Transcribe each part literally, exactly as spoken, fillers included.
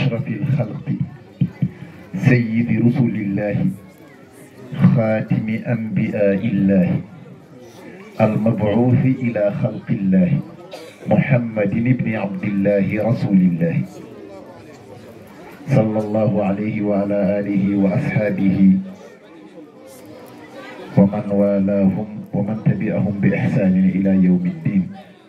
أشرف الخلق سيد رسل الله خاتم أنبياء الله المبعوث إلى خلق الله محمد بن عبد الله رسول الله صلى الله عليه وعلى آله وأصحابه ومن والاهم ومن تبعهم بإحسان إلى يوم الدين.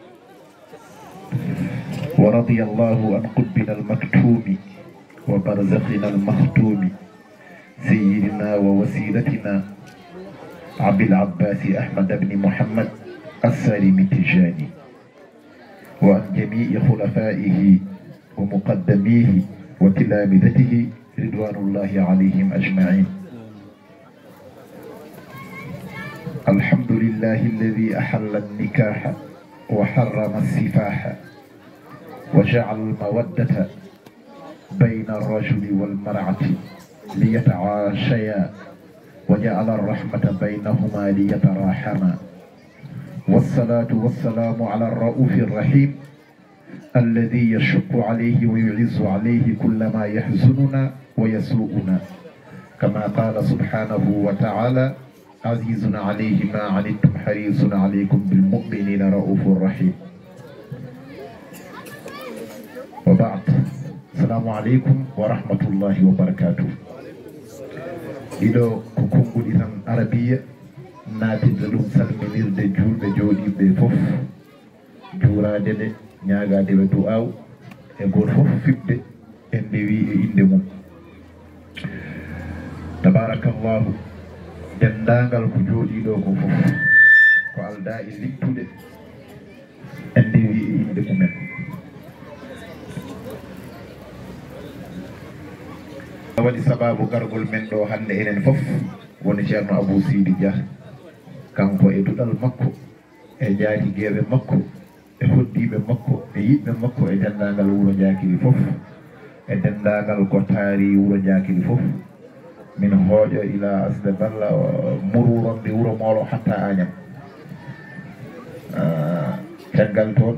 ورضي الله عن قطبنا المكتوم وبرزخنا المختوم سيدنا ووسيلتنا عبد العباس أحمد بن محمد السالم التجاني وعن جميع خلفائه ومقدميه وتلامذته رضوان الله عليهم أجمعين. الحمد لله الذي أحل النكاح وحرم السفاح وجعل المودة بين الرجل والمرأة ليتعاشيا وجعل الرحمة بينهما ليتراحما. والصلاة والسلام على الرؤوف الرحيم الذي يشق عليه ويعز عليه كل ما يحزننا ويسوءنا، كما قال سبحانه وتعالى: عزيز عليه ما عنتم حريص عليكم بالمؤمنين رؤوف رحيم. وبعد، السلام عليكم ورحمة الله وبركاته. إلى كوكونغو إتان عربية ناتي دلوم سلمينير دي جول دي جودي دي فوف جورا دي دي نياغا دي بدو أو إغور فوف فيب دي اندوي إندي مو تبارك الله. dendagal ko jooɗiɗo ko fof ko alda e littude ende wi e inde mumen. waɗi sababu gargol men ɗo hande enen fof woni ceerno Abou Sidy Dia, kanko e duɗal makko e jaatigueɓe makko e hoddiɓe makko e yiɓɓe makko e dendagal wuuro Diakili fof e dendagal ko taari wuuro Diakili fof min hooƴo ila asde balla mururonde wuro Mawlo hatta Agnam. caggal toon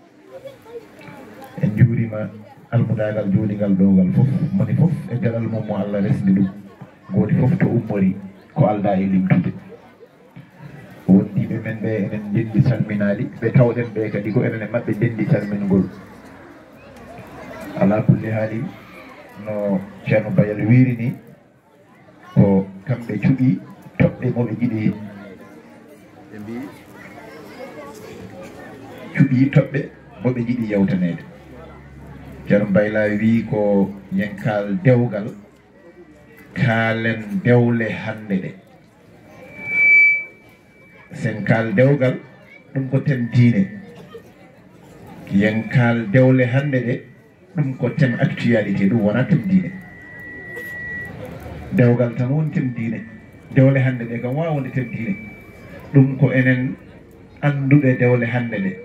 en juurima almudagal jooɗigal ɗogal fof moni fof e gaɗal mum mo Allah resdi ɗum gooti fof to ummori ko alda e limtude. wondiɓe men ɓe enen dendi calminaɗi ɓe tawɗen ɓe kadi ko enen e maɓɓe dendi calmingol. ala kulli haali no ceerno Bayal wiiri ni ko kamɓe cuɓi toɓɓe moɓe jiɗi ɓe mbi cuɓi toɓɓe moɓe jiɗi yewtanede. ceerno Bayla wi ko yen kaal dewgal kaalen dewle hande ɗe. sen kaal dewgal ɗum ko tem diine, yen kaal dewle hande ɗe ɗum ko tem actualité, ɗum wona tem diine. dewgal tan woni tem diine, dewle hande ɗe kam wawa wonde tem diine. ɗum ko enen anduɓe dewle hande ɗe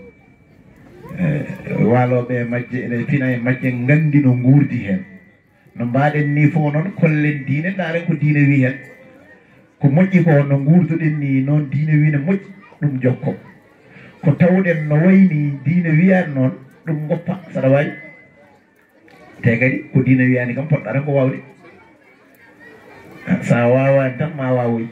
waloɓe majje ene fina e majje gandi no guurdi hen no mbaɗen ni fo noon kollen diine ɗaren ko diine wi hen ko moƴƴi ko no guurduɗen ni noon diine wi ne moƴƴi ɗum jokko ko tawɗen no wayni diine wiyani noon ɗum goppa saɗa wawi te kadi ko diine wiyani kam poɗɗa tan ko wawde. sa wawani tan ma wawoy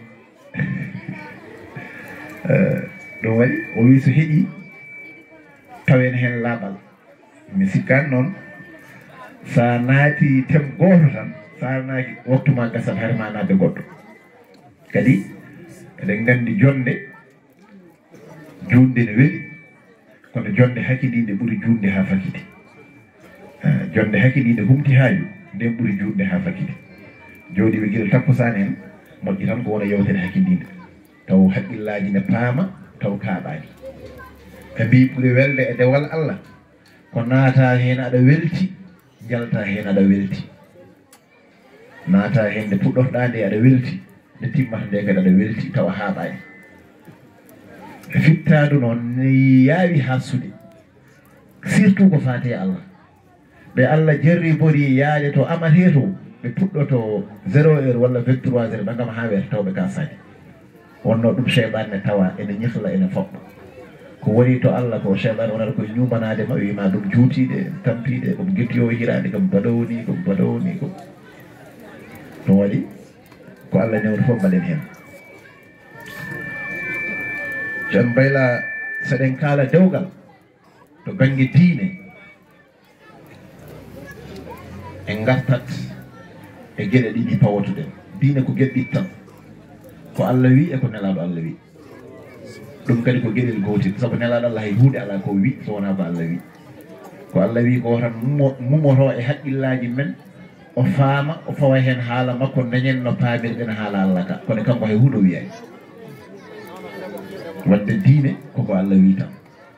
ɗum waɗi o wi so heeɗi tawen hen laaɓal. mi sikkani noon sa naati tem goto tan sa naaki waktu ma gasat har ma nadde goɗɗo. kadi eɗen gandi jonde junde ne weeli kono jonde hakkilinde ɓuuri junde ha fakiti. jonde hakkilinde humti haaju nden ɓuuri junde ha fakiti. jooɗiɓe guila takkusani en moƴƴi tan ko wona yewtere hakkilinde taw haqqillaji ne paama taw kaaɓani. ɓe mbi ɓuuri welde e dewal Allah ko naata hen aɗa welti jalta hen aɗa welti, naata hen nde puɗɗotoɗa nde aɗa welti, nde timmata nde kadi aɗa welti tawa haaɓani. fittadu noon ne yaawi hassude surtout ko fate Allah. ɓe Allah jarri bori yaade to amate to ɓe puɗɗoto zéro heure walla vingt trois heures ɓagam ha weeta tawɓe ka sani. wonno ɗum cheyɓan ne tawa ene ñifla ene foɓɓa. ko woni to Allah ko shaytan wonata ko ñumanade ma wi ma dum juutide tampide ko gettiyo hirande ko badawni ko badawni ko to wadi ko Allah newno fof mbaɗen hen jon bayla seɗen kala dewgal to banggue diine en gartat e gueɗe ɗiɗi pawotuɗen diine ko gueɗe ɗiɗi tan ko Allah wi e ko nelaɗo Allah wi ɗum kadi ko gueɗel gotel saabu nelaɗo Allah hay hunde ala ko wi so wona ko Allah wi ko Allah wi ko tan mumoto e haqqillaji men o faama o fawa hen haala makko dañen no paamirɗen haala Allah ka kono kanko hay huuɗo wiyay wadde diine koko Allah wi tan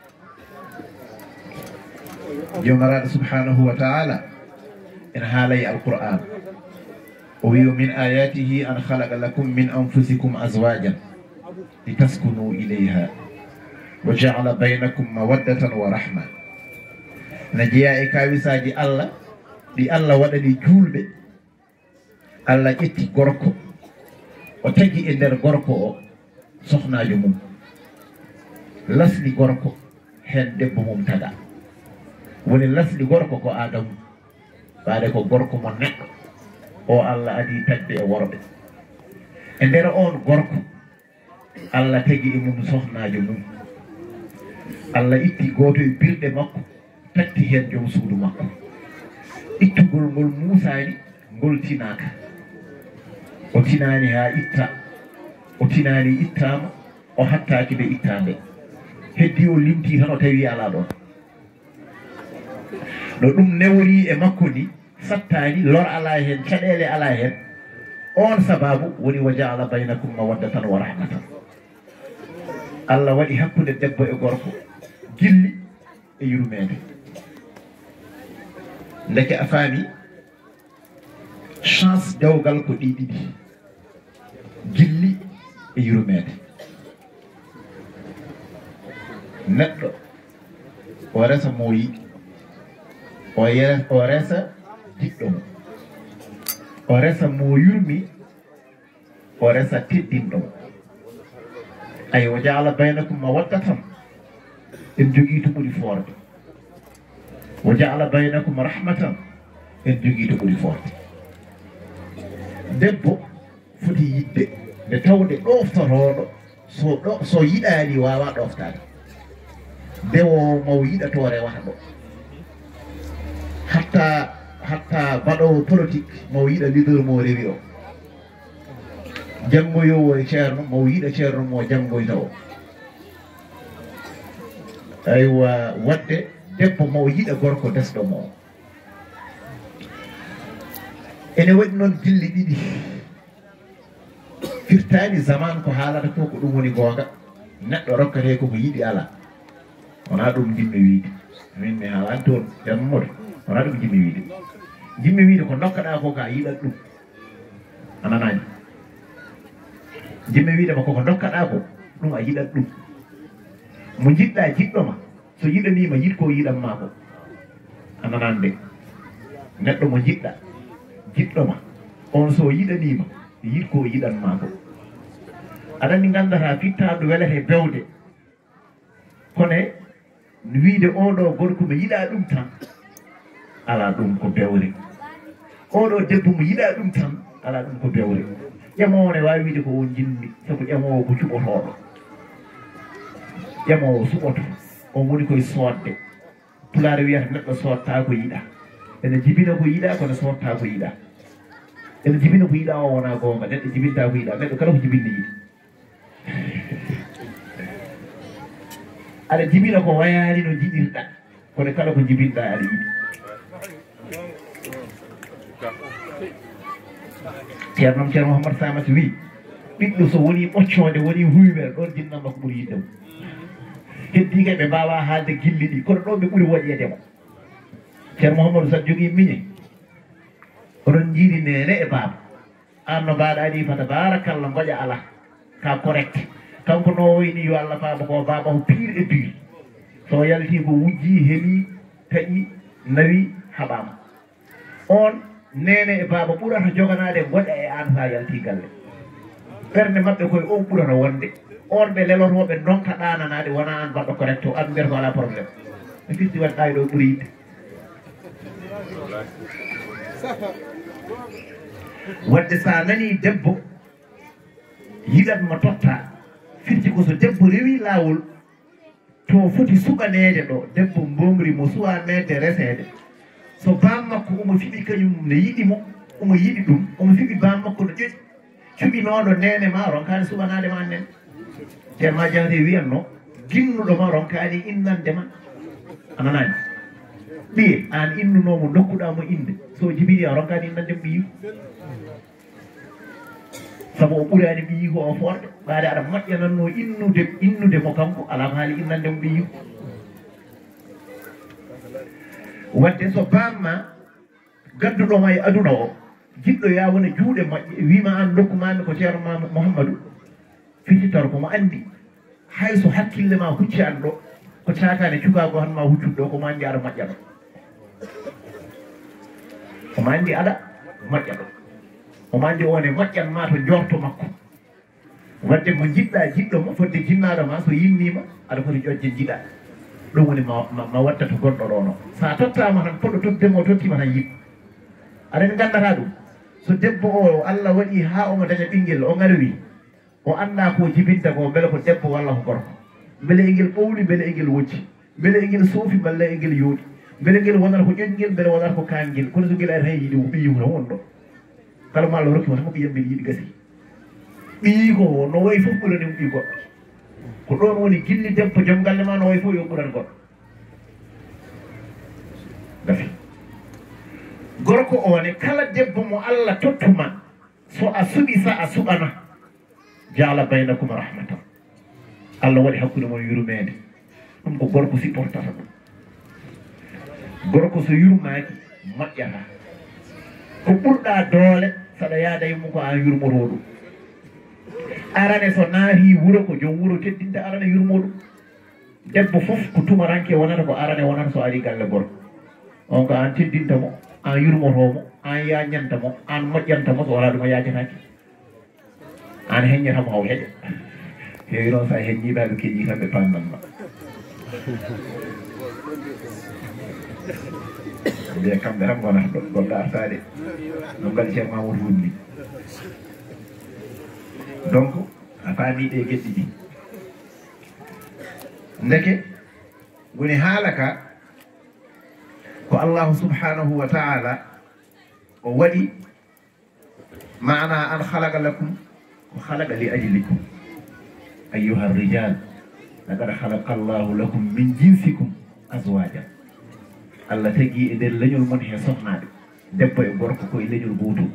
jomiraɗo subhanahu wa taala en haalay alquran o wi min ayatihi an khalaqa lakum min anfusikum azwajan litaskunu ilayha wa ja'ala baynakum mawaddatan wa rahma na jeeya e kawisaji Allah ɗi Allah waɗani julɓe Allah ƴetti gorko o tagi e nder gorko o sohnajo mum lasli gorko hen debbo mum taga woni lasli gorko ko Adamu ɓaade ko gorko mo neɗɗo o Allah adi tagde e worɓe e nder on gorko Allah tagi e mum sohnajo mum Allah itti goto e birɗe makko tatti hen joom suudu makko ittugol ngol muusani ngol tinaka o tinani ha itta o tinani ittama o hattaki ɓe ittande heddi o limti tan o tawi ala ɗon ɗo ɗum newori e makko ni sattani lor ala hen caɗele ala hen on sababu woni wa ja'ala baynakum mawaddatan wa rahmatan Allah waɗi hakkude debbo e gorko gilli e yurmede ndeke a faami chance dewgal ko ɗi ɗiɗi gilli e yurmede neɗɗo o resa mo yiɗi o yere o resa jiɗɗo mo o resa mo yurmi o resa teddinɗo mo ay o jaala baynakum mawaddatan en jogii to ɓuri forde o jaala baynakum rahmatan en jogii to ɓuri forde debbo foti yidde nde tawde ɗoftotoɗo so ɗo so yiɗani wawa ɗoftade dewowo maw yiɗato rewata ɗo hatta hatta baɗowo politique maw yiɗa leader mo rewi o janggoyowo e ceerno maw yiɗa ceerno mo janggoyta o aywa wadde debbo maw yiɗa gorko desɗo mo ene waɗi noon dilli ɗiɗi firtani zaman ko haalata ko ko ɗum woni gonga neɗɗo rokkate koko yiɗi ala wona ɗum jimmi wiide min mi haalani toon ceerno Mamadou wona ɗum jimmi wiide jimmi wiide ko dokkaɗa ko ka yiɗat ɗum ananani jimmi wiide ma koko dokkaɗa ko ɗum a yiɗat ɗum mo jiɗɗa jiɗɗoma so yiɗanima yiɗ ko yiɗanma ko ananani de neɗɗo mo jiɗɗa jiɗɗoma on so yiɗanima yiɗ ko yiɗanma ko aɗani gandata fittaɗo welete bewde kono wiide oɗo gorko mo yiɗa ɗum tan ala ɗum ko bewre oɗo debbo mo yiɗa ɗum tan ala ɗum ko bewre ƴemowo ne wawi wiide ko on jinmi sabu ƴemowo ko cuɓotoɗo ƴemowo suɓoto on woni koye sodde pulaar wiyata neɗɗo sodta ko yiɗa ene jibina ko yiɗa kono sodta ko yiɗa ene jibina ko yiɗa o wona gonga neɗɗo jibinta ko yiɗa neɗɗo kala ko jibinde yiɗi aɗa jibina ko wayani no jiɗirɗa kono kala ko jibinɗa aɗa yiɗi ceerno ceerno Mouhamadou Samata wi ɓiɗɗo so woni ɓoccode woni huymere ɗon jinnanma ko ɓuuri yiddemo heddiga ɓe mbawa haalde gilli ɗi kono ɗon ɓe ɓuuri woƴƴedemo ceerno Mouhamadou saɗa jogui miñe oɗon jiiri nene e baaba an no mbaɗa ni fata barakallah goƴa ala ka correct kanko no woyni yo Allah faama ko baba ko pire e pire so yalti ko wujji heeli taƴi nawi haɓama on nene e baba ɓurata joganade goƴa e an ha yalti galle ɓerde mabɓe koye on ɓurata wonde on ɓe lelotoɓe donka ɗananade wona an mbaɗɗo correct o an mbiyata ko ala probléme mi fitti wat ɗawi ɗo ɓuuri yidde wadde sa nani debbo yiɗatmo totta firti ko so debbo rewi lawol to foti suɓanede ɗo debbo mbomri mo suwa mede resede so bam makko omo fiɓi kañum ne yiɗimo omo yiɗi ɗum omo fiɓi bam makko no ƴoƴi cuɓinoɗo nene ma ronkani suɓanade ma nen ceerma jahde wiyanno ginnuɗo ma ronkani innande ma ananani ɓiye an innunomo dokkuɗamo inde so jibini a ronkani innande ɓiyu saabu o ɓuurani ɓiyi ko o forɗe ɓaade aɗa moƴƴananno innude innude mo kanko ala ko haali innande mo ɓiyu wadde so bamma gadduɗoma e aduna o jiɗɗo ya wona juuɗe moƴƴe wima an dokkumami ko ceerno ma Mouhamadou fititor komo andi hayso hakkille ma hucci an ɗo ko cakane cukago han ma huccuɗo ɗo komo andi aɗa moƴƴa ɗo omo andi aɗa moƴƴa ɗo omo andi one moƴƴanma to jorto makko wadde mo jiɗɗa jiɗɗo mo fodde jinnaɗo ma so yimmima aɗa foti ƴoƴde jiɗa ɗum woni ma ma watta to goɗɗo ɗo no sa tottama tan poɗɗo toddemo o tottima tan yimɓe aɗen gandata ɗum so debbo o Allah waɗi ha omo daña ɓinguel o garwi o anda ko jibinta ko beele ko debbo walla ko gorko beele e ngel ɓowli beele e ngel wocci beele e ngel soofi balla e ngel yooɗi beele ngel wonata ko ƴoƴgel beele wonata ko kangel kono so ngel ari tan yiiɗi ɓiyi ko won ɗo kala mo Allah rokkima tan mo ɓiyam mbiɗa yiiɗi gasi ɓiyi ko no wayi fof ɓurani mo ɓi goɗɗo ko ɗon woni gilli debbo joom galle ma no wayi fof yo ɓuran goɗɗo gafi gorko one kala debbo mo Allah tottuma so a suɓi sa a suɓana jaala baynakum rahmatan Allah waɗi hakkude mon yurmede ɗum ko gorko supportata ɗum gorko so yurmaki moƴƴata ko ɓurɗa doole saɗa yaada e mum ko an yurmoto ɗum arane so naati wuuro ko joom wuuro teddinde arane yurmo ɗum debbo fof ko tumaranke wonata ko arane wonata so ari galle gorko on ko an teddinta mo an yurmotomo an yañanta mo an moƴƴanta mo so wala ɗum a yajataki an heññatamo haw heƴa heewi noon sa heññiɓaɓe keƴi kamɓe pamnanma mbiya kamɓe tan gonata ɗo gonɗa artade no mbaɗi ceer mamadou wunni donc a faami ɗe geɗɗi ɗi ndeke woni haala ka ko allahu subhanahu wa taala o waɗi mana an halaga lakum ko halaga li ajlikum ayyuha rijal laqad halaqa allahu lakum min jinsikum azwajan Allah tagi e nder leñol mon he sohnaɓe debbo e gorko koye leñol gotum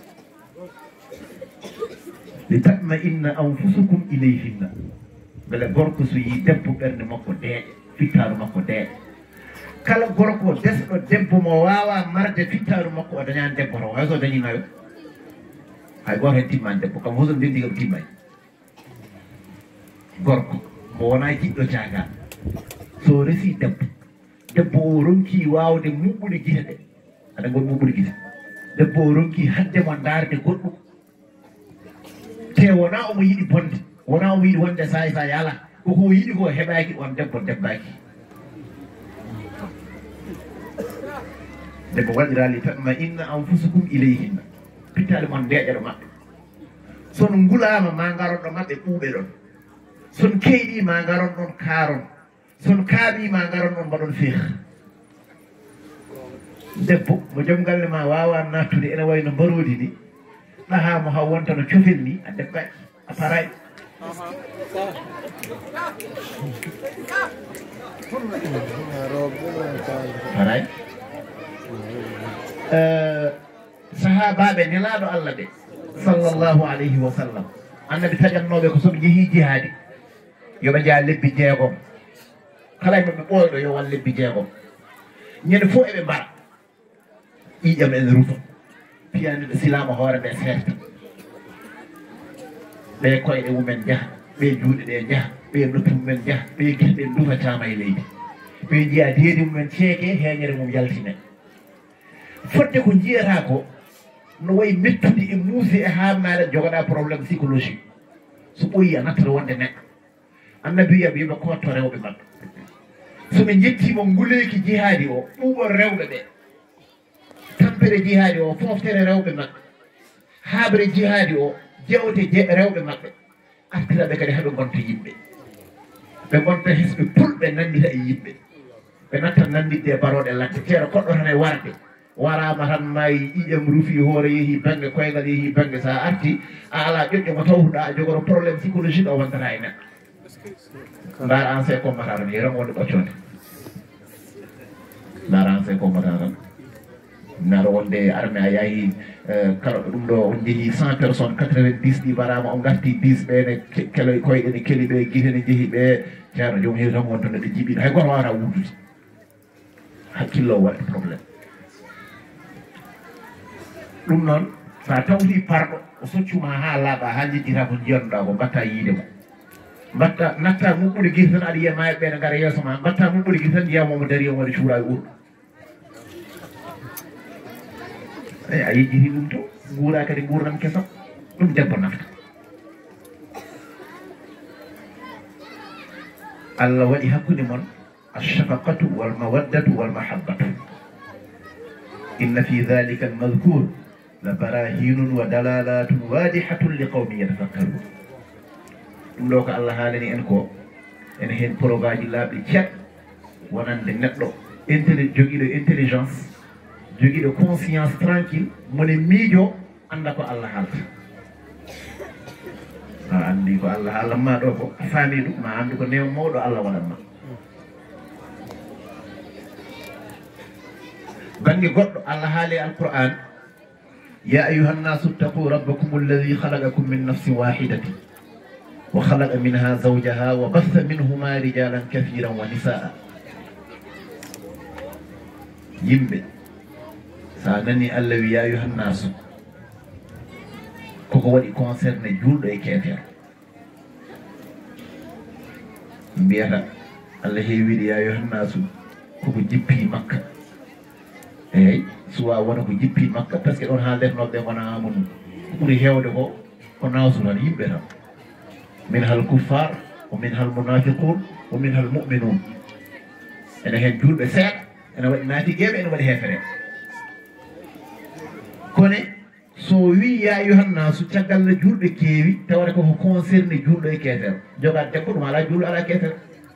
li tatma inna anfusukum ilayhinna beele gorko so yi debbo ɓernde makko deeƴa fittaru makko deeƴa kala gorko desɗo debbo mo wawa marde fittaru makko o dañani debbo to hayso dañi nayo hay goto hen timmani debbo kam hoso ndendi kam timmani gorko mo wona jiɗɗo caga so resi debbo debbo o ronki wawde muɓɓude guite ɗe aɗa gon muɓɓude guite debbo o ronki haddemo darde goɗɗum te wona omo yiɗi bonde wona omo yiɗi wonde say sa yala koko yiɗi ko heɓaki on debbo debbaki debbo waɗira li tatma inna anfusukum ilayhinna pittade mon ndeƴa ɗo maɓɓe son ngulama ma garon ɗo maɓɓe ɓuuɓe ɗon son keyɗi ma garon ɗon kaaron son kaaɓi ma garon ɗon mbaɗon feeh debbo mo joom galle ma wawa nattude ene wayno mbarodi ni ɗaha mo haw wonta no cofel ni a debbaki a paray paray sahabaɓe nelaɗo Allah ɓe sallllahu alayhi wa sallam annabi taƴannoɓe ko soɓe jeehi jihaadi yoɓe jaa lebbi jeegom kala e maɓe ɓooyɗo yo wan lebbi jeegom ñande fof eɓe mbara ƴiƴam ene rufa piyani ɓe silama hoore ɓe serta ɓe koyɗe mumen jaaha ɓe juuɗe ɗe jaaha ɓe noppi mumen jaaha ɓe guilɗe dufatama e leydi ɓe jiiya deedi mumen ceeke heeñere mum yaltine fodde ko jiyata ko no wayi mettude e muuse e hamnade jogoɗa probléme psychologique so ɓoyi a nattata wonde neɗɗo annabi ya biba ko to rewbe makka so be jetti mo nguleki jihadi o bubo rewbe be tampere jihadi o foftere rewbe makka habre jihadi o jewte je rewbe makbe artira be kadi habe gonta yimbe be gonta hisbe pulbe nandita e yimbe be natta nandide barode latte tero koddo tan e warde warama tan may ijam rufi hoore yehi bange koygal yehi bange sa arti ala jojjo mo tawda jogoro problème psychologique o wondata e neddo ndar ancien combattant ni ram wonde bocconde ndar ancien combattant nar wonde armée a yahi kala dum do on jehi cent personnes quatre-vingt-dix di barama on garti dix bene kelo koyde ni keli be gitene jehi be ceerno jom heewi tan wonto neddo jibi hay goto wara wudude hakkillo waɗi probléme ɗum noon sa tawti parɗo o soccuma ha laaɓa ha jejjita ko jiyanɗa ko mbatta yiide mo mbatta natta muɓɓude guite tan aɗa yiya maye ɓe ne gara yeeso ma mbatta muɓɓude guite tan jiyamomo dari o waɗi cuura e ɓurɗo eyi a yejjiti ɗum to guura kadi gurdam kesam ɗum debbo nafta Allah waɗi hakkude mon الشفقة والمودة والمحبة إن في ذلك المذكور لبراهين ودلالات واضحة لقوم يتفكرون لوك الله هالني انكو en hen progaji laaɓi ceet wonande neɗɗo intelli jogiiɗo intelligence jogiiɗo conscience tranquille mone miijo anda ko Allah haalta a andi ko Allah haalanma ɗo ko faami ɗum ma andu ko newo mawɗo Allah waɗanma بني قد الله هالي القرآن يا أيها الناس اتقوا ربكم الذي خلقكم من نفس واحدة وخلق منها زوجها وبث منهما رجالا كثيرا ونساء يمبي سانني الذي يا أيها الناس كوكو ودي كونسيرن جولد اي كيتير مبيتا الله يويد يا أيها الناس كوكو جيبي مكة eyi suwa wona ko jippi makka par ce que ɗon ha ndefnoɓe wona amunu ɓuuri hewde ko ko nawsu tan yimɓe tan min hal kuffar o min hal munafiqun o min hal muminun ene hen julɓe seeɗa ene waɗi naatigeɓe ene waɗi hefere kone so wi ya yohannasu caggal no julɓe keewi tawata koko concerné julɗo e keetere jogat debbo ɗum ala julɗo ala keetere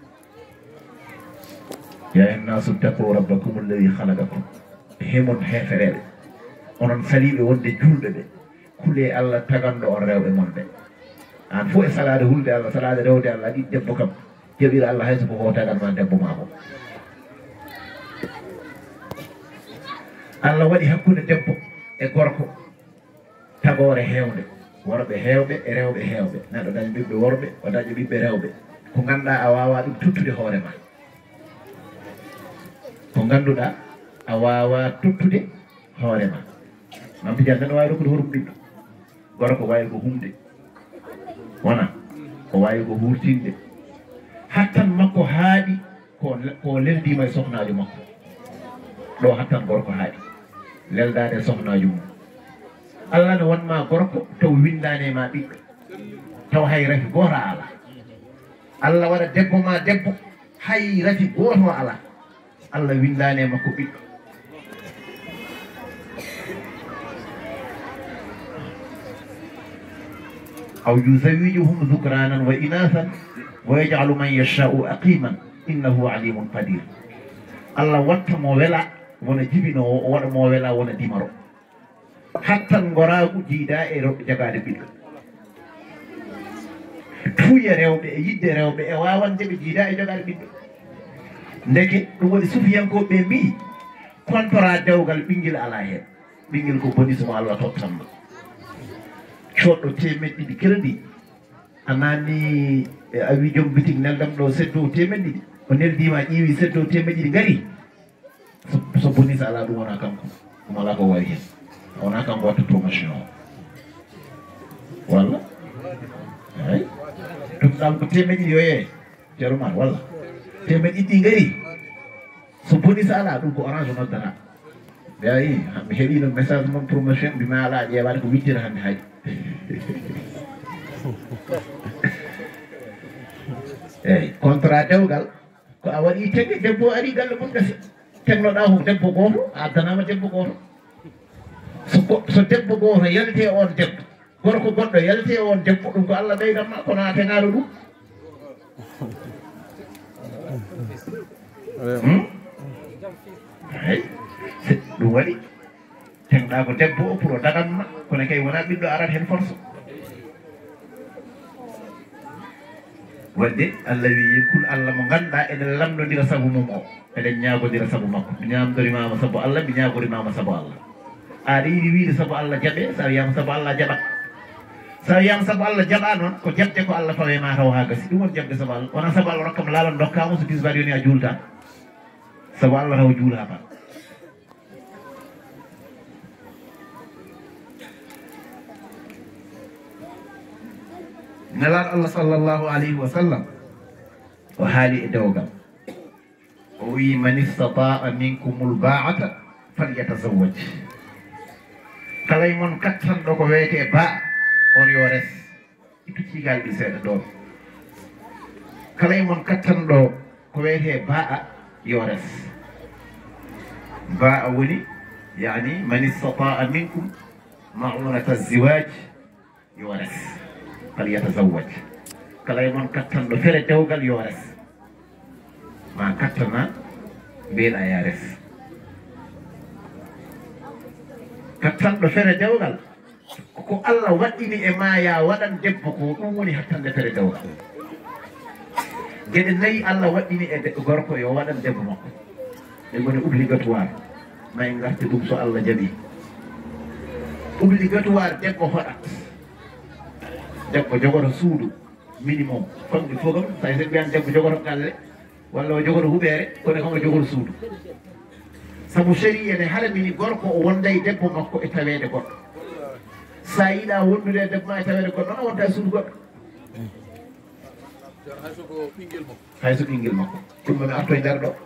ya yohannasu taqu rabbakum alladi halaqakum hemon hefereɓe onon saliɓe wonde julɓe ɓe kuule Allah taganɗo on rewɓe mon ɓe an fof e salade hulde Allah salade rewde Allah ɗiɗi debbo kam jaɓira Allah hayso ko ko taganma debbo ma ko Allah waɗi hakkude debbo e gorko tagore hewde worɓe hewɓe e rewɓe hewɓe neɗɗo daña ɓiɓɓe worɓe o daña ɓiɓɓe rewɓe ko ganduɗa a wawa ɗum tuttude hoore ma ko ganduɗa a wawa tuttude hoore ma mam tijan tan wawi rokkude horum ɓiɗɗo gorko wawi ko humde wona ko wawi ko hurtinde hattan makko haaɗi ko ko leldima e sohnajo makko ɗo hattan gorko haaɗi leldade e sohnajo mum Allah ne wonma gorko taw windane ma ɓiɗɗo taw hay rafi goto ala Allah waɗa debbo ma debbo hay rafi goto ala Allah windane makko ɓiɗɗo أو يزوجهم ذكرانا وإناثا ويجعل من يشاء أقيما إنه عليم قدير الله وات مو ولا ولا جبينو ولا مو ولا ولا ديمارو حتى غراغو جيدا اي روب جاغاد بيدو توي رewbe e yidde rewbe e wawande be jiida e jogal biddo ndeke dum woni sufiyanko be mbi contrat dewgal bingil ala hen bingil ko bonus mo Allah tottam coddo temed didi crédit anani a wi jom bitik naldam do seddo temed didi o neldima ƴiwi seddo temed didi ngari so bonus ala dum wona kanko dum ala ko wari hen wona kanko watta promotion walla ay dum dal ko temed didi yoye jaruma walla temed didi ngari so bonus ala dum ko orange noddata yayi mi heɓi no message mon promotion bima ala ƴeewade ko wittira hande haji eyi contrat dewgal ko a waɗi tegue debbo ari galle mum gasi tegnoɗa ko debbo goto a addanama debbo goto so so debbo goto yalte on debbo gorko goɗɗo yalte on debbo ɗum ko Allah ɓeydanma kono a tegaɗo ɗum eyi ɗum waɗi tegɗa ko debbo o pour o daganma kono kay wona ɓiɗɗo arat hen force wadde Allah wi kul Allah mo ganduɗa ene lamdodira saabu mum o eɗen ñagodira saabu makko mi ñamdorimama saabu Allah mi ñagorimama saabu Allah aɗa yiɗi wiide saabu Allah jaaɓe sa wiyama saabu Allah jaaɓat sa wiyama saabu Allah jaaɓa noon ko jabde ko Allah fawe ma taw ha gasi ɗum woni jabde saabu Allah wona saabu Allah rokkama laalan dokkama so disbaɗ yoni a juulta saabu Allah taw juulama nelaɗo Allah sallllahu alayhi wa sallam o haali e dewgal o wi man istataa minkumul baata falyatazawwaj kala e mon kattanɗo ko wiyete ba on yo res e piccigal ɗi seeɗa ɗon kala e mon kattanɗo ko wiyete ba yo res ba woni yani man istataa minkum ma'unata ziwaj yo res falyatazawwaj kala e mon kattanɗo fere dewgal yo res ma kattana mbiɗa ya res kattanɗo fere dewgal ko Allah waɗɗini e ma ya waɗan debbo ko ɗum woni hattande fere dewgal gueɗe nayyi Allah waɗɗini e gorko yo waɗan debbo makko ɗe goni obligatoire ma en garti ɗum so Allah jaaɓi obligatoire debbo hoɗat debbo jogoto suudu minimum famɗi fof kam tawi so mbiyan debbo jogoto galle walla o jogoto huɓere kono kamo jogoto suudu saabu séri ene haramini gorko o wonda e debbo makko e tawede goɗɗo sa yiiɗa wondude e debbo ma e tawede goɗɗo noon wonta e suudu goɗɗo hayso ɓinguel makko ɗum mami arto e nder ɗo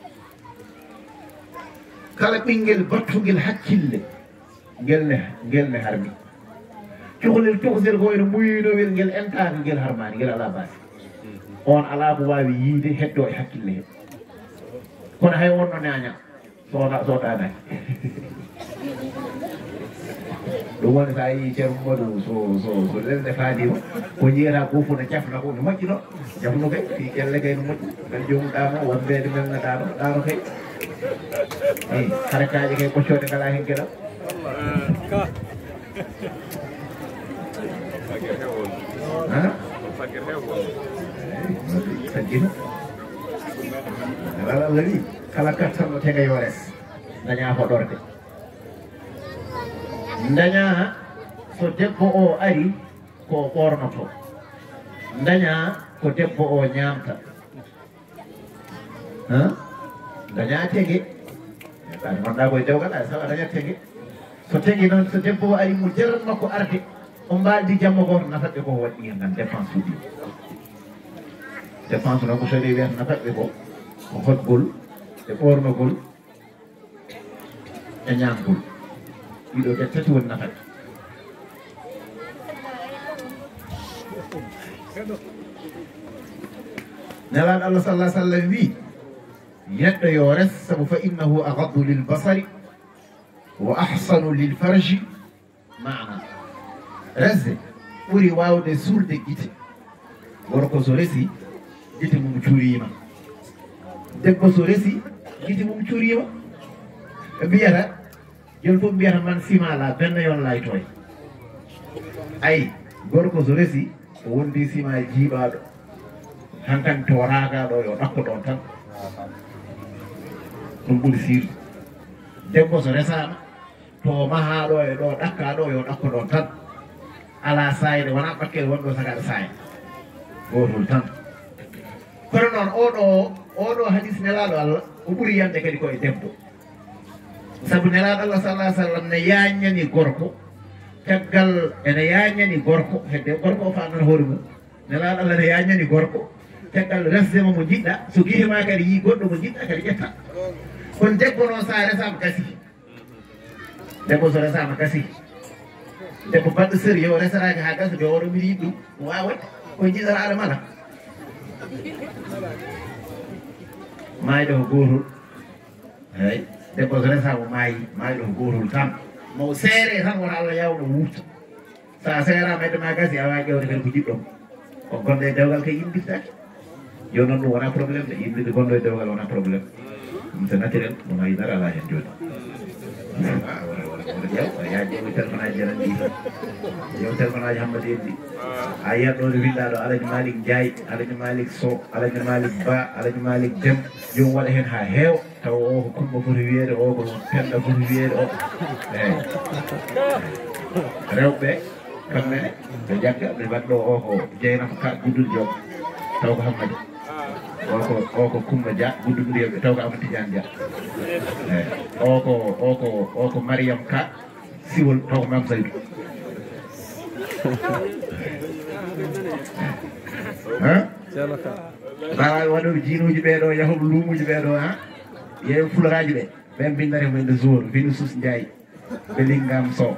kala ɓinguel battugel hakkille gelne gelne harmi cuhlel cuhsel ko ene muyinowel ngel entaka ngel harmani ngel ala basi on ala ko wawi yiide heddo e hakkille he kono hay wonno ñaña soda sodanaki ɗum woni sa yi ceerno Modou so so so lelde faadima ko jiyata ko fof no cafna ko no moƴƴi ɗo jafnu kay fi kelle kay no moƴƴi kadi jomum ɗano wonbede melnataɗo ɗano kay eyi harakaji kay ɓoccode ngala hen gueɗal sajjino ala Allah wi kala kattanɗo tega yo res daña hoɗorde daña so debbo o ari ko ɓornoto daña ko debbo o ñamta daña tege ɗan gonɗa koye dewgal a sawa daña tege so tegi noon so debbo o ari mo jarat makko arde o mbaldi jamma goto nafatɓe ko waɗi hen tan dépense uɗi dépense noon ko sori wiyata nafatɓe ko ko hotgol e ɓornogol e ñamgol ɗiɗo ɓe tati woni nafatɓe nelaɗo Allah sallah sallam wi neɗɗo yo res saabu fa innahu agaddu lil basari wa ahsanu lil farji mana resde ɓuri wawde suulde guite gorko so resi guite mum cuurima debbo so resi guite mum cuurima ɓe mbiyata joni fof mbiyata man simala benna yon laytoy ayi gorko so resi o wondi sima jiiɓaɗo hankan to ragaɗo yo ɗakko ɗon tan ɗum ɓuuri sirde debbo so resama to mahaɗo e ɗo ɗakkaɗo yo ɗakko ɗon tan ala sayde wona ɓakkel wonɗo sagaɗa sayde gotol tan kono noon oɗo oɗo hadis nelaɗo Allah o ɓuuri yande kadi koye debbo saabu nelaɗo Allah sallah sallam ne yaññani gorko caggal ene yaññani gorko hedde gorko o famnata hoore mum nelaɗo Allah ne yaññani gorko caggal resdema mo jiɗɗa so guihema kadi yi goɗɗo mo jiɗɗa kadi ƴetta kono debbo noon sa resama gasi debbo so resama gasi debbo baɗɗo séri yo resaraki ha gasa ɓe oɗo mbiɗa yiɗ ɗum wawa koye jiɗata aɗa mala maayɗo ko gotol eyyi debbo so resama maayi maayɗo ko gotol tan mo seere tan wona Allah yawno wufta sa seerama hedde ma gasi a wawi ƴewde kadi ko jiɗɗom ko gonɗo e dewgal kay yimbittake joni noon ɗum wona probléme de yimɓide gonɗo e dewgal wona probléme ɗum c'est naturel ɗum haydara ala hen joni wona ƴeew ya ƴeewi téléphone aji jaran ɗi tan ƴeew téléphone aji hammadi en ɗi a yiyat ɗo ɗo winɗaɗo Alaji Malick Ndiaye Alaji Malick Sow Alaji Malick Ba Alaji Malick Dem joni waɗa hen ha heewa taw o ko Kumba foti wiyede o ko Penda foti wiyede o eyyi rewɓe kamɓene ɓe jagga ɓe mbaɗɗo o ko Dieynaba Ka Gudduɗo Diop taw ko Hammadi oko oko Kumba Dia Gudduɗo Diop taw ko Amadou Tidiane Dia eyyi oko oko oko Mariam Ka Siwol taw ko Mame Saydou han mbawa waɗoɓe jiinuji ɓeɗo yahoɓe luumuji ɓeɗo ha yeewe fularaji ɓe ɓen bindare mo inde jour Vinicius Ndiaye Bellingham Sow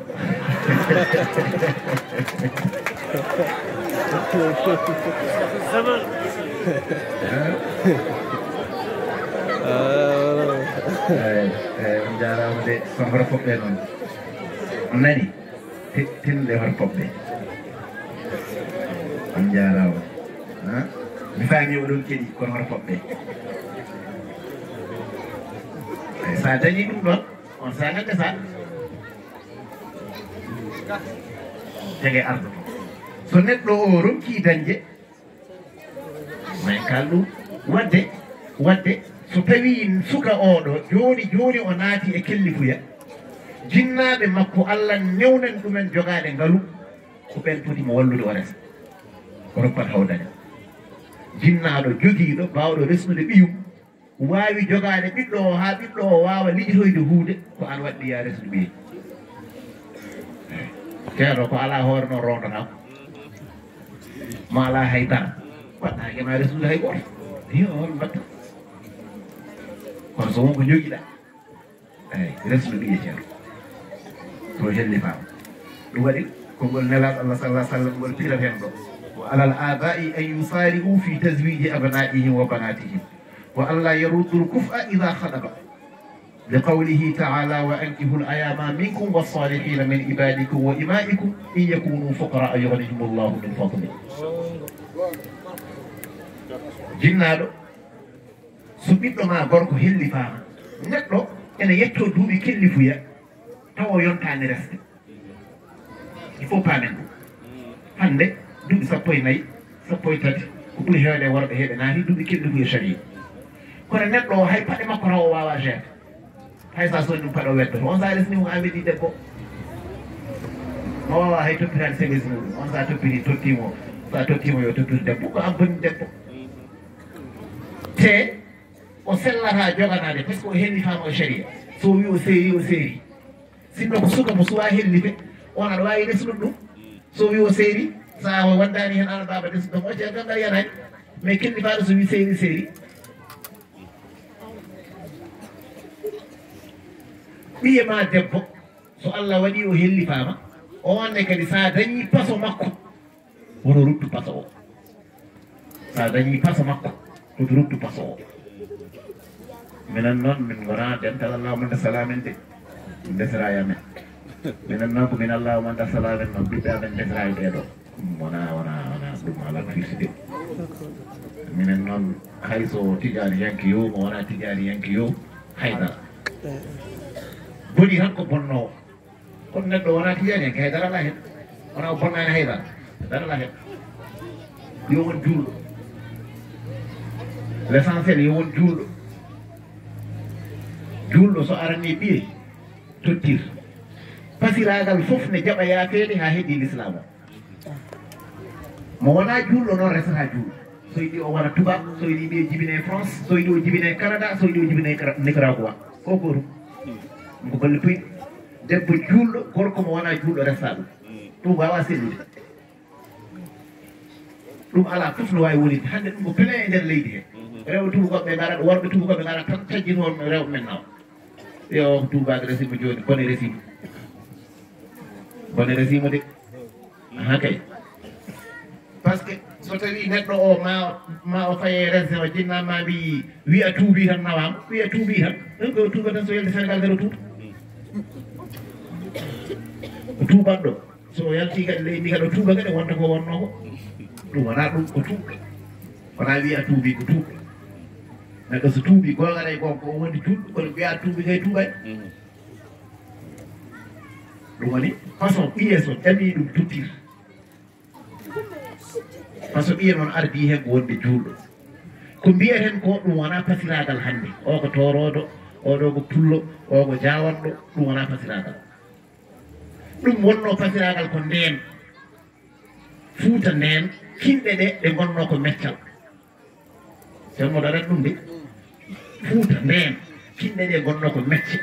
eyyi eyyi on jarama de so hoto poɓɓe noon on nani tinɗe hoto poɓɓe on jarama mi faami oɗon keɗi kono hoto poɓɓe eyyi sa dañi ɗum ɗon on sagal gasa jege ardo so neɗɗo o ronki dañde may kal ɗum wadde wadde so tawi suka oɗo joni joni o naati e kellifuya jinnaɓe makko Allah newnen ɗumen jogade ngaalu ko ɓen potimo wallude o resa o roppat haw daña jinnaɗo jogiiɗo bawɗo resnude ɓiyum wawi jogade ɓiɗɗo o ha ɓiɗɗo o wawa liƴitoyde huude ko an waɗɗi ya resnude ɓiye ceerno ko ala hoore noon rondata mo ala haydara waɗɗake ma resnude hay goto yo on mbatta kono so wonko joguiɗa eyyi resnude ɓiye ceerno to helli fama ɗum waɗi kongol nelaɗo Allah sallah sallam ngol pirat hen ɗo وعلى الآباء أن يسارعوا في تزويج أبنائهم وبناتهم وألا يردوا الكفء إذا خلق لقوله تعالى وأنكحوا الأيام منكم والصالحين من عبادكم وإمائكم إن يكونوا فقراء يغنيهم الله من فضله جنادو سبيتو ما غوركو هلي فاما نيتو ene yetto duuɓi kellifuya tawa yontani resde il faut pas nen hande duuɓi sappo e nayyi sappo e tati ko ɓuuri hewde worɓe heeɓe naati duuɓi kellifuya sharia kono neɗɗo o hay paɗe makko taw o wawa gere hay sa soni ɗum paɗe o weddoto on sa resni mo amedi debbo mo wawa hay toppitade sémise muɗum on sa toppiti tottimo sa tottimo yo toppito debbo ko an bonni debbo te o sellata joganade par ce que o helli fama o sharia so wi o seeri o seeri sinno ko suka mo suwa hellite on aɗa wawi resnude ɗum so wi o seeri sa waddani hen ana baba resnude mo ce gandal yanani mais kellifaɗo so wi seeri seeri ɓiye ma debbo so Allah waɗi o helli fama o wanne kadi sa dañi paso makko wono ruttu paso o sa dañi paso makko woto ruttu paso o minen noon min gona dental allahuma nde salamen de min desira yamen minen noon ko min allahuma nde salamen noon ɓiɓɓe amen desira e ɓeɗo wona wona wona ɗum ala firside minen noon hayso tijani yanki yo mo wona tijani yanki yo haydara boni tan ko bonnowo kono neɗɗo wona tijani yanki haydara ala hen wona o bonnani haydara haydara ala hen yo won juulɗo l' essentiel yo won juulɗo juulɗo so arani ɓiye tottir pasiragal fof ne jaɓa yaafede ha heeɗi l'islam o mo wona juulɗo noon resata juulɗo so yiɗi o wona tubak so yiɗi ɓiye jibine France so yiɗi o jibine Canada so yiɗi o jibine Nicaragua ko gotum ɗum ko golle puyɗe debbo juulɗo gorko mo wona juulɗo resta ɗum ɗum wawa sellude ɗum ala fof no wawi wonide hande ɗum ko plein e nder leydi he rewɓe tubakoɓe garat worɓe tubakoɓe garat tan tajji toon rewɓe men nawa yo ko tubade resimo joni bone resimo bone resimo de ha kay par ce que so tawi neɗɗo o ma ma o faye rese o jinnama mbi wiya tuubi tan nawama wiya tuubi tan ɗum ko tuuba tan so yalti Sénégal garo tuuba o tuuɓanɗo so yalti kadi leydi kadi o tuuba kadi wonta ko wonno ko ɗum wona ɗum ko tuuɓɗo wona wiya tuubi ko tuuɓɗo neɗɗo so tuubi gogaɗay gonko o woni juɗɗo kono mbiya tuubi kay tuuɓay ɗum woni façon ɓiye so ƴami ɗum tuttir par ce que ɓiye noon ardi hen ko wonde juulɗo ko mbiyeten ko ɗum wona pasiragal hannde o ko torodo oɗo ko pullo o ko jawanɗo ɗum wona pasiragal ɗum wonno pasiragal ko nden Fuuta nden kimɓe ɗe ɓe gonno ko meccal ceerno moɗo aɗa ɗum de Fuuta nden kimɓe ɗe gonno ko mecce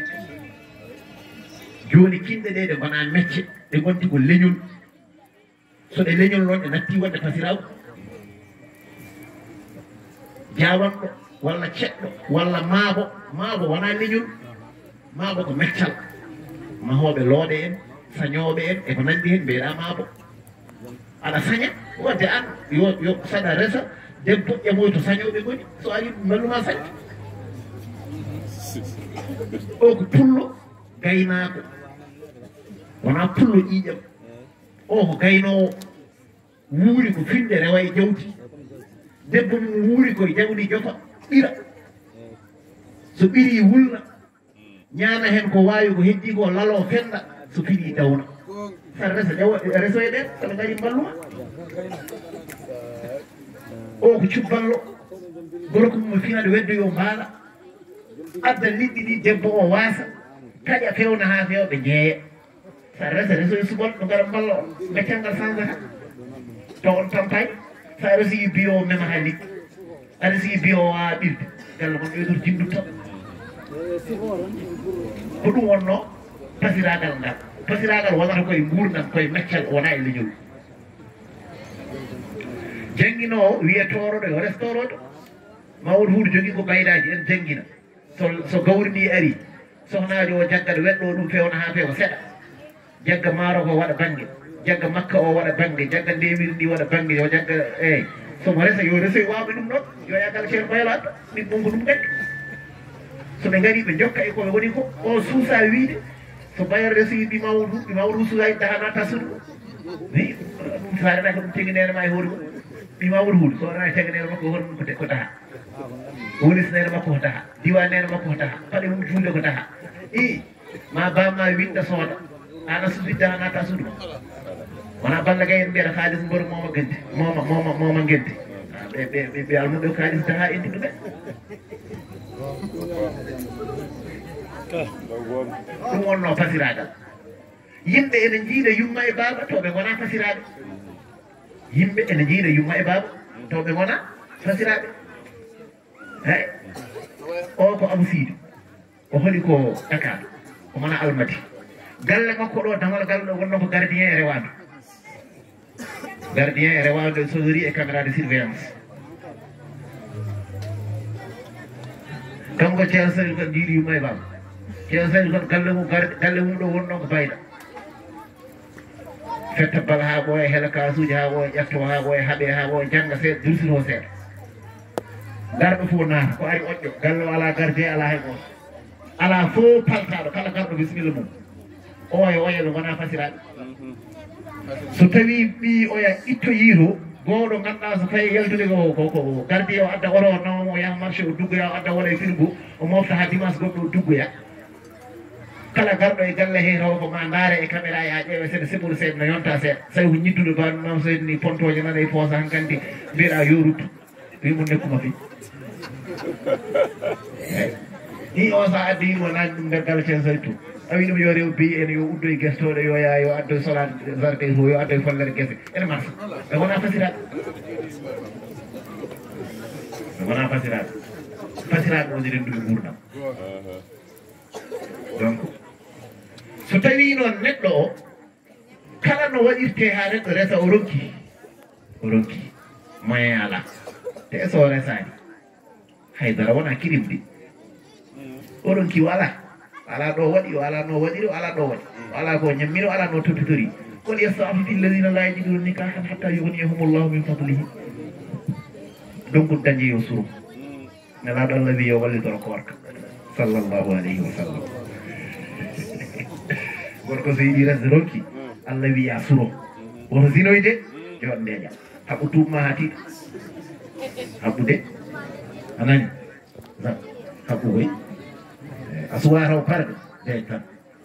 joni kimɓe ɗe ɗe gona mecce ɗe gonti ko leñol so ɗe leñol noon ɗe natti wonde pasiraw jawanɗo walla ceɗɗo walla maabo maabo wona leñol maabo ko meccal mahoɓe looɗe en sañoɓe en eko nandi hen mbiyeɗa maabo aɗa saña wadde an yo yo saɗa resa debbo ƴemoy to sañoɓe goni so ari mballuma sañ o ko pullo gaynako wona pullo ƴiƴam o ko gaynowo wuuri ko finde rewa e jawdi debbo mum wuuri koye jawdi jofa ɓira so ɓiri wulna ñaana hen ko wawi ko heddi ko lalo fenda so fiɗi dawna saɗa resa ƴawa reso e ɓen saɗa gari mballuma o ko cubballo gorko mum finade wedde yo mbaala adda liɗɗi ɗi debbo o waasa kaƴa fewna ha fewa ɓe jeeya saɗa resa reso e subol ɗo gara mballa o beccal ngal sanzata to on tampay sa aɗa sigi biyo o memata liɗɗi aɗa sigi biyo o wawa ɓirde galla kon ɓeydoto jindu tan ko ɗum wonno pasiragal ngal pasiragal wonata koye gurdam koye meccal wona e leñol jangguinowo wiye toroɗo yo res toroɗo mawɗo huuɗo jogui ko baydaji en janggina so so gawrini ari sohnajo o jaggat weɗɗo ɗum fewna ha fewa seeɗa jagga maaro ko waɗa banggue jagga makka o waɗa banggue jagga ndemiri ndi waɗa banggue yo jagga eyyi somo resa yo resoy wawɓe ɗum ɗon yo yagal ceerno baylo adda ɗin ɗum ko ɗum gandi soɓe gari ɓe jokka e koɓe woni ko o suusa wiide so bayro resoyi ɓi mawɗo ɓi mawɗo husugaji dahana tasude wi ɗum saɗaɗa ko ɗum teginede ma e hoore mum ɓi mawɗo huude so waɗana teganede makko hoore mum ko daha wolisnede makko ko daha diwanede makko ko daha paɗe mum juude ko daha i ma bamma winɗa sooda ana sudidda nata suudu wona balla gay en mbiyata haalis mboro moma gante moma moma moma gante ɓe ɓe almuɓe ko haalis daha indi ɗumen ɗum wonno pasiragal yimɓe ene jiiɗa yumma e baaba tawɓe gona pasiraɓe yimɓe ene jiiɗa yumma e baaba tawɓe gona pasiraɓe hey o ko Abou Sidy o holi ko Dakar o mona Almadi galle makko ɗo damal galle ɗo wonno ko gardien e rewadu gardien e rewadu sodori e caméra de surveillance kanko ceerno Saydou kon jiiɗi yumma e baaba ceerno Saydou kon galle mum galle mum ɗo wonno ko bayda fetta bal ha ɓooya hela kasuji ha ɓooya ƴetto ha ɓooya haaɓe ha ɓooya jangga seeɗa dursito seeɗa garɗo fof naata ko ari oƴƴo galle o ala gardien ala hay goto ala fof paltaɗo kala garɗo bisimilla mum oya oya ɓe gona fasiraɓe so tawi ɓi oya ittoyi to gowɗo ganduɗa so tawi yaltude ko ko gardien o adda oro o nawamo o yaha marché o duggoya o adda waɗa e frigo o mofta ha dimanche goɗɗo o duggoya kala garɗo e galle he taw ko ma ndaare e caméra ya ƴeewe seeɗa seɓɓude seeɗa no yonta seeɗa sawi ko ñiddude ba mam seydni pontoje nana e poosa hankkandi mbiɗa yo ruttu wimo nekkuma fi ni o sa addi yimo nani ɗum nder galle ceen saytu a wi ɗum yo rew bi ene yo uddoye guestoɗe yo ya yo addoye solade jardin to yo addoye follere guese ene marsa ɓe wona fasiraɓe ɓe wona fasiraɓe fasiraɓe woni renduɓe gurdam donc so tawi noon neɗɗo o kala no waɗirte ha neɗɗo resa o ronki o ronki moyen ala te so resani haydara wona kirimɗi o ronki o ala ala ɗo waɗi o ala no waɗiri o ala ɗo waɗi o ala ko ñammiri o ala no toppitori qul yastafifi alladina la yajiduna nikahan hatta yughniyahum llahu min fadlihi donc dañi yo suru nana do Allah wi yo walli do ko warka sallallahu alayhi wa sallam gorko seydi razroki Allah wi ya suro woto zinoyde jonde ja habu tuma hati habu de anani habu way aswara parde de tan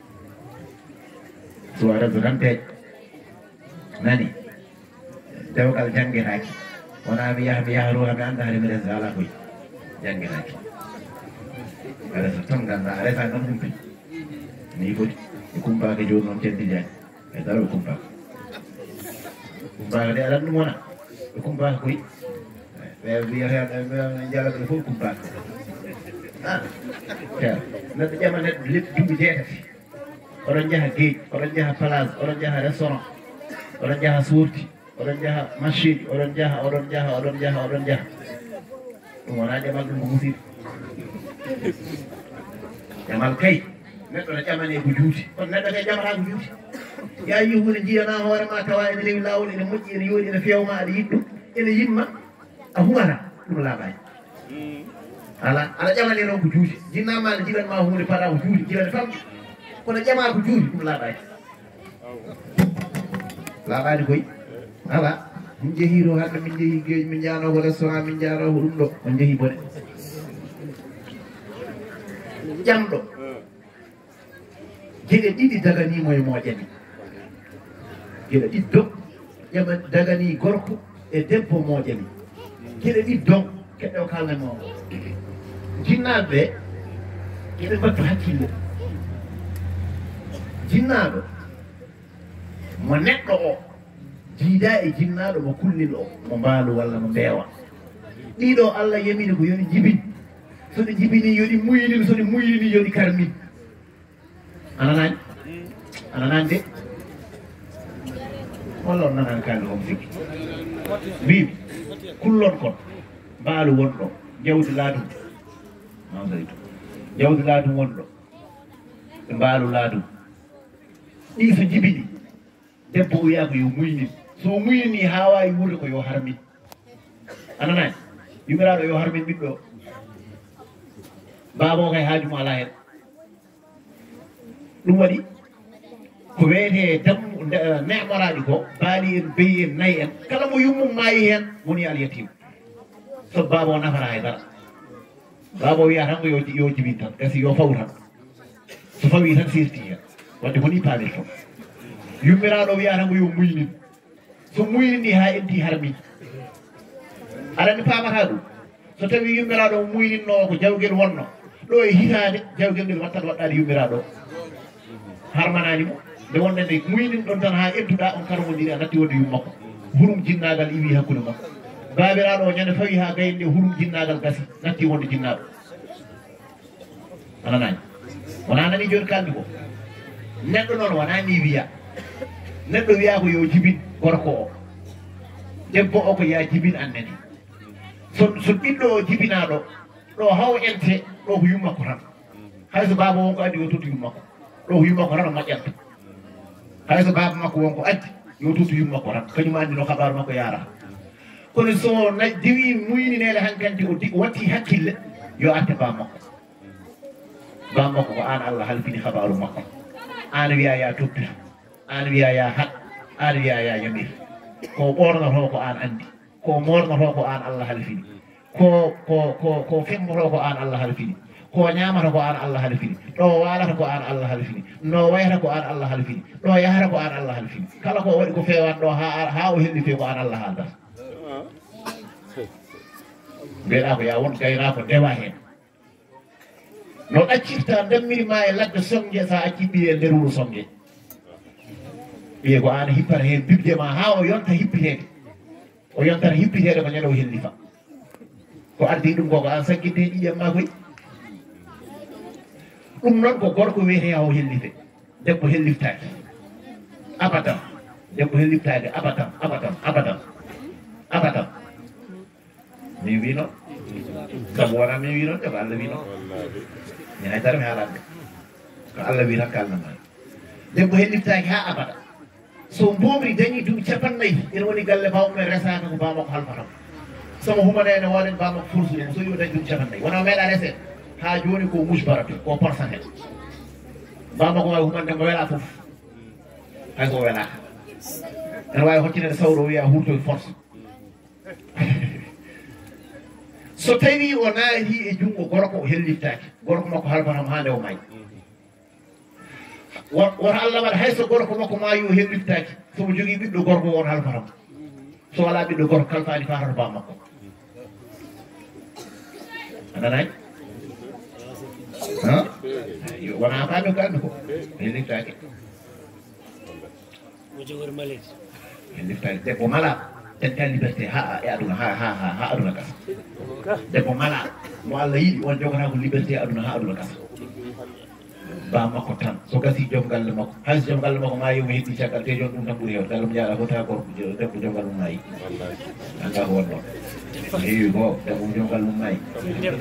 suara zurante nani dewgal jangiraaki wona mi yaha mi yaha ro mi anda hade mi resa ala koy jangiraaki ala so tan ganda ala sa tan humpi ni foti e kumpaake joni noon ceddi jaani e daro kumpaake kumpaake de aɗa ɗum wona e kumpaake koy ɓe wiyata jalaɓe fof kumpaake ah ceer neɗɗo ƴama neɗɗo leppi duuɓi jeetati oɗon jaha geej oɗon jaha place oɗon jaha restaurant oɗon jaha sorti oɗon jaha machine oɗon jaha oɗon jaha oɗon jaha oɗon jaha ɗum wona ƴamal ɗum ko musiɗɗo ƴamal kay neɗɗo no ƴamane ko juuti kono neɗɗo kay ƴamata ko juuti ya yi hunde jiyana hoorema tawa ene rewi lawol ene moƴƴi ene yooɗi ene fewma aɗa yiɗ ɗum ene yimma a humata ɗum laaɓani ala aɗa ƴamane noon ko juuti jinnama ne jiɗanma hunde paɗa ko juuti jiɗane famɗi kono ƴama ko juuti ɗum laaɓani laaɓani koy ala min jeehiro hande min jeehi geeji min jano ko restaurant min jano ko ɗum ɗo on jeehi bone ƴamɗo geɗe ɗiɗi daganimo e moƴani geɗe ɗiɗɗo ƴama dagani gorko e debbo moƴani geɗe ɗiɗɗon keɗɗo kalnamo jinnaɓe eɓe mbattu hakkille jinnaɗo mo neɗɗo o jiida e jinnaɗo mo kullil o mo mbaalu walla mo mbeewa ɗiɗo Allah yamini ko yoni jibin soɗi jibini yoɗi muyinin soɗi muyini yoɗi karmin ananani ananani de hollon nanan kalli on sigi mbimi kullon kon mbaalu wonɗo jawdi laadum mawsaytu jawdi laadum wonɗo ɓe mbaalu laadum ɗi so jibini debbo o wiya ko yo muynin so muynini ha wawi wurde ko yo harmin ananani yumiraɗo yo harmin ɓiɗɗo babo kay haajum ala hen ɗum waɗi ko wiyete dam nemoraɗi ko baali en beyi en nayyi en kala mo yummum maayi hen woni alyatim so babo nafata e dara babo wiya tan ko yo yo jibin tan gasi yo faw tan so fawi tan sirti hen wadde koni pamir ton yummiraɗo wiya tan ko yo muynin so muynini ha enti harmi aɗani pamata ɗum so tawi yummiraɗo mo muyninno ko jawguel wonno ɗo e hitade jawguel ngel wattat waɗɗade yummiraɗo harmanani mo nde wonde nde muynin ɗon tan ha entuɗa on karmodiri a natti wonde yum makko hurum jinnagal iwi hakkude makko babiraɗo o ñande fawi ha gayinde hurum jinnagal gasi natti wonde jinnaɗo ananani wona nani joni kalmi ko neɗɗo noon wona ni wiya neɗɗo wiya ko yo jibin gorko o debbo o ko ya jibin annene so so ɓiɗɗo o jibinaɗo ɗo haw ente ɗo ko yummakko tan hayso baba wonko addi yo tutto yummakko ɗo ko yummakko tan o moƴƴanta hayso baba makko wonko addi yo tutto yummakko tan kañum andi no kabaru makko yara kono so na diwi muyninede hankkandi o watti hakkille yo atte baba makko baba makko ko an Allah halfini kabaru makko an wiya ya toppita an wiya ya hat an wiya ya yamir ko ɓornoto ko an andi ko mornoto ko an Allah halfini ko ko ko ko femmoto ko an Allah halfini ko ñamata ko an Allah halfini ɗo walata ko an Allah halfini no wayata ko an Allah halfini ɗo yahata ko an Allah halfini kala ko waɗi ko fewan ɗo ha ha o hellite ko an Allah haldata mbiyeɗa ko ya won gayna ko ndewa hen no ɗaccirta dammirima e ladde songue sa acci ɓiye nder wuuro songue ɓiye ko an hippata hen bibde ma ha o yonta hippitede o yontata hippitede ko ñande o hellifa ko addi ɗum ko ko an sagginte ƴiƴam ma koy ɗum noon ko gorko wiyete ha o hellite debbo helliftaki abadan debbo helliftaki abadan abadan abadan abadan min wi noon sabu wona min wi noon de ko Allah wi noon min haydara mi haalande ko Allah wi tan kalnama debbo helliftaki ha abada so mbomri dañi duuɓi capannayyi ene woni galle bawmumen resaka ko bamako halfatamo sama humanene wonen bamako fursu en so yo dañ dum capannayyi wona meeɗa rese ha joni ko musbaratu ko porcent bamako wawi humande mo wela fof hay ko welaka ene wawi hoccinede sawro wiya hurtoye force so tawi o naati e jungo gorko o hellittaki gorko makko halbatam hande o maayi woto Allah waɗa hayso gorko makko maayi o hellittaki somo jogui ɓiɗɗo gorko won halbatam so wala ɓiɗɗo gorko kalfani fatata ba makko ananani wona fammi ko andu ko hellittaki hellittaki debbo mala tenta liberté ha e aduna ha ha ha aduna kasa debbo mala mo Allah yiɗi on jogata ko liberté aduna ha aduna kasa ba makko tan so gasi joom galle makko hay joom galle makko ma yomo heddi caggal te jon ɗum tan ɓuuri hewde galle mo jaara fota gorko debbo joom galle mum nayi anga ko wonno heewi ko debbo joom galle mum nayi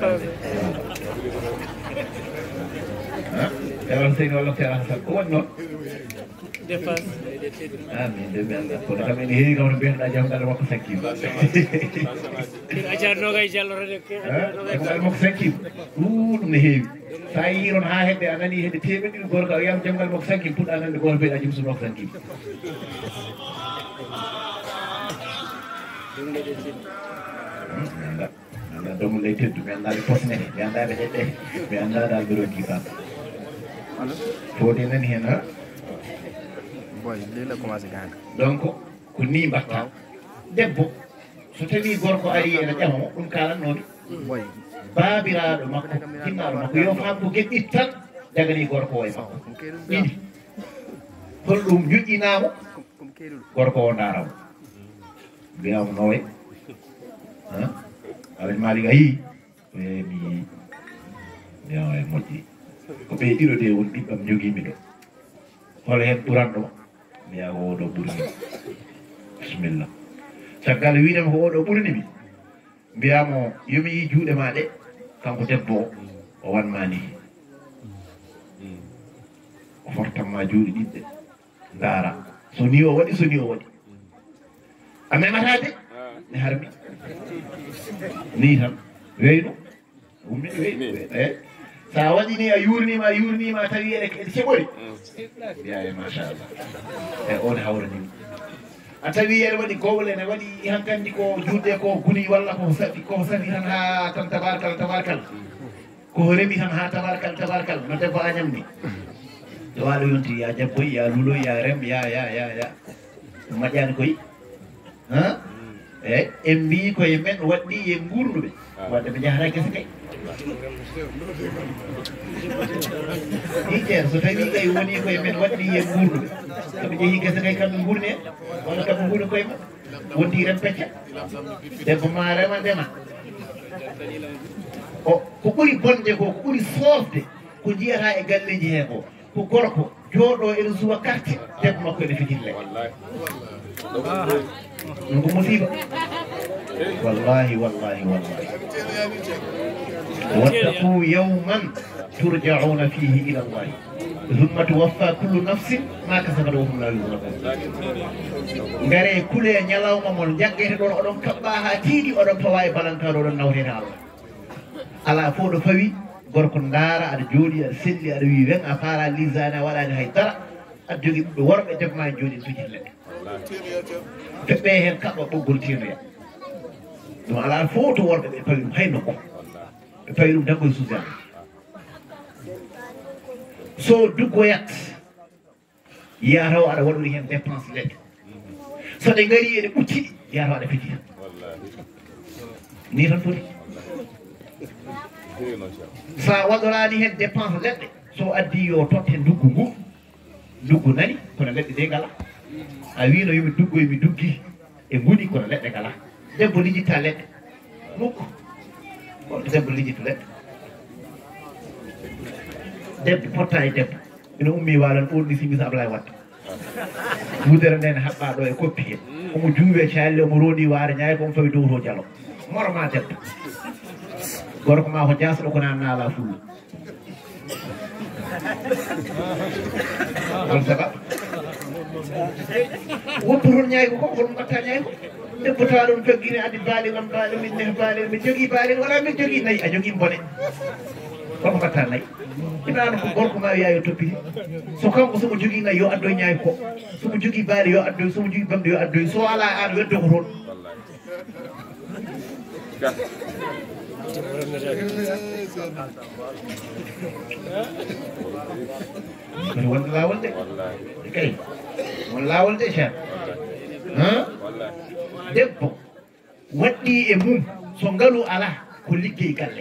ewan seyni walla teera sal ko woni noon amin de mi kono kam ene heewi kam no mbiyanɗa joom galle makko sakkima ajarnogay jallorede joom galle makko sakkima ɗum ne heewi sa yii noon ha hedde a nani hedde temen ɗiɗi gorko o wiyama joom galle makko sakkima puɗɗa nande goto mbiyeɗa jum sumakko sakkima mi anda mi anda domu ley teddu mi anda ɗe posnete mi anda ɗe ɗeɗɗe mi anda dal ɓe ronki kam fode nani hen ha donc ko ni mbatta debbo so tawi gorko ari ene ƴamamo ɗum kalannomi baabiraɗo makko tinnaɗo makko yo fam ko geɗɗit tan jagani gorko o e makko ɗiɗi holɗum juƴƴinamo gorko o daramo mbiyamo nowe alaji malik a yii e mi yii mbiyamo e moƴƴi ko ɓe ɗiɗo de woni ɓiɓɓam jogimi ɗo hol hen ɓuranɗo mbiya ko oɗo ɓurini bisimillah caggal wiidema ko oɗo ɓurini mi mbiyamo yomi yi juuɗe ma ɗe kanko debbo o wanma ni o fortanma juuɗe ɗiɗɗe ndaara so ni o waɗi so ni o waɗi a mematade mi harmi ni tan weyno ummi weyno e sa waɗini a yurnima a yurnima a tawi eɗe eɗe ceɓori mbiya e machallah e on hawranima a tawi ene waɗi gowle ene waɗi hankkandi ko juutɗe ko guni walla ko saɗi ko saɗi tan ha tan tabarkal tabarkal ko remi tan ha tabarkal tabarkal no debbo Agnam ni so waɗo yonti ya jabboy ya luloy ya rem ya ya ya ya moƴƴani koye ha eyyi en mbi koye men waɗɗi e gurnuɓe wadde ɓe jahata gese kay i ceer so tawi kay woni koye men waɗɗi e gurnuɓe soɓe jeehi gese kay kamɓe gurni en walla kamɓe gurni koye men wondi rem pecca debbo ma rema ndema o ko ɓuuri bonde ko ko ɓuuri sofde ko jiyata e galleji he ko ko gorko jooɗo ene suwa carte debbo makko ene fitille ɗum ko musiba wallahi wallahi wallahi wattaqu yawman turja'una fihi ila allahi thumma tuwaffa kullu nafsin ma kasabat wa hum la yuzlamun ngare kule ñalawma mon jaggete ɗon oɗon kaɓɓa ha tiiɗi oɗon pawa e balankaɗo oɗon nawtete Allah ala fo ɗo fawi gorko ndaara aɗa jooɗi aɗa selli aɗa wi wen a faala lisani a waɗani haydara aɗa jogui ɓiɓɓe worɓe debbo ma jooɗi tujit leɗɗe feɓɓe hen kaɓɓa ɓoggol tinoya ɗum ala fo to worɓe ɓe pawi ɗum hay nokku ɓe pawi ɗum dangoye suzan so duggoyat yataw aɗa waɗori hen dépense leɗɗe so ɗe gari eɗe ɓucciɗi yataw aɗa fiji tan ni tan foti sa waɗorani hen dépense leɗɗe so addi yo totte nduggu ngu nduggu nani kono leɗɗe ɗe ngala a wino yomi duggoy mi duggi e nguni kono leɗɗe ngala debbo lijitta leɗɗe mukko wonto debbo lijitto leɗɗe debbo potta e debbo ina ummi walan ɓorni simisa Ablaye Wade wudere nden haɓɓa ɗo e koppi he omo juuwe calli omo rondi waare ñayi ko omo fawi dow to jalo moroma debbo gorko ma ko jasɗo ko nan naala fullo on saga woppu toon ñayi ko ko holmo mbatta ñayi ko debbo tawa ɗum joggini addi baali lam baali min ne baali mi jogii baali wala min jogii nayi a jogii bone koko mbatta nayi inaano ko gorko ma wiya yo toppiti so kanko somo jogii nayi yo addoye ñaayi ko somo jogii baali yo addoye somo jogii bamde yo addoye so ala an weddo ko toon kono wonde laawol de kay won laawol de cheikh debbo waɗɗi e mum so ngalu ala ko liggey galle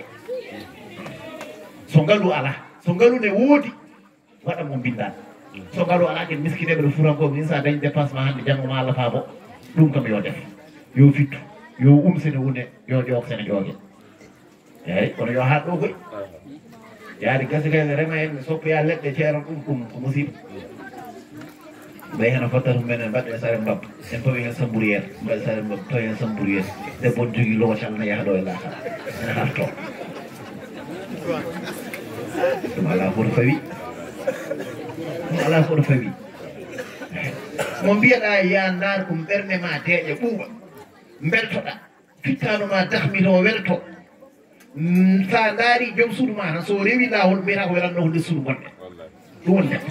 so ngalu ala so ngalu ne woodi waɗa mo mbindan so ngalu ala ken miskineɓe ɗo furankoɓe min sa dañi dépassement hande janggo ma Allah faabo ɗum kam yo def yo fittu yo umsene wonde yo ƴook sene ƴoogue eyyi kono yo haat ɗo koy yaade gasi kayne rema en soppoya leɗɗe ceeron ɗum ɗum ko musiba ɓay heno fottata mumenen mbaɗɗe sare mbab en pawi hen sambouriére mbaɗe sare mbab tawi hen sambouriére debbo on jogui loocal ne yaha ɗo e laakal ene harto ɗum ala foto fawi ɗum ala foto fawi mo mbiyeɗa ya ndaar ɗum ɓerde ma deeƴa ɓuuɓa beltoɗa fittanoma dahmito welto sa ndaari joom suudu ma tan so rewi lawol mbiyata ko welanno ko nder suudu gonɗe ɗum woni neɗɗo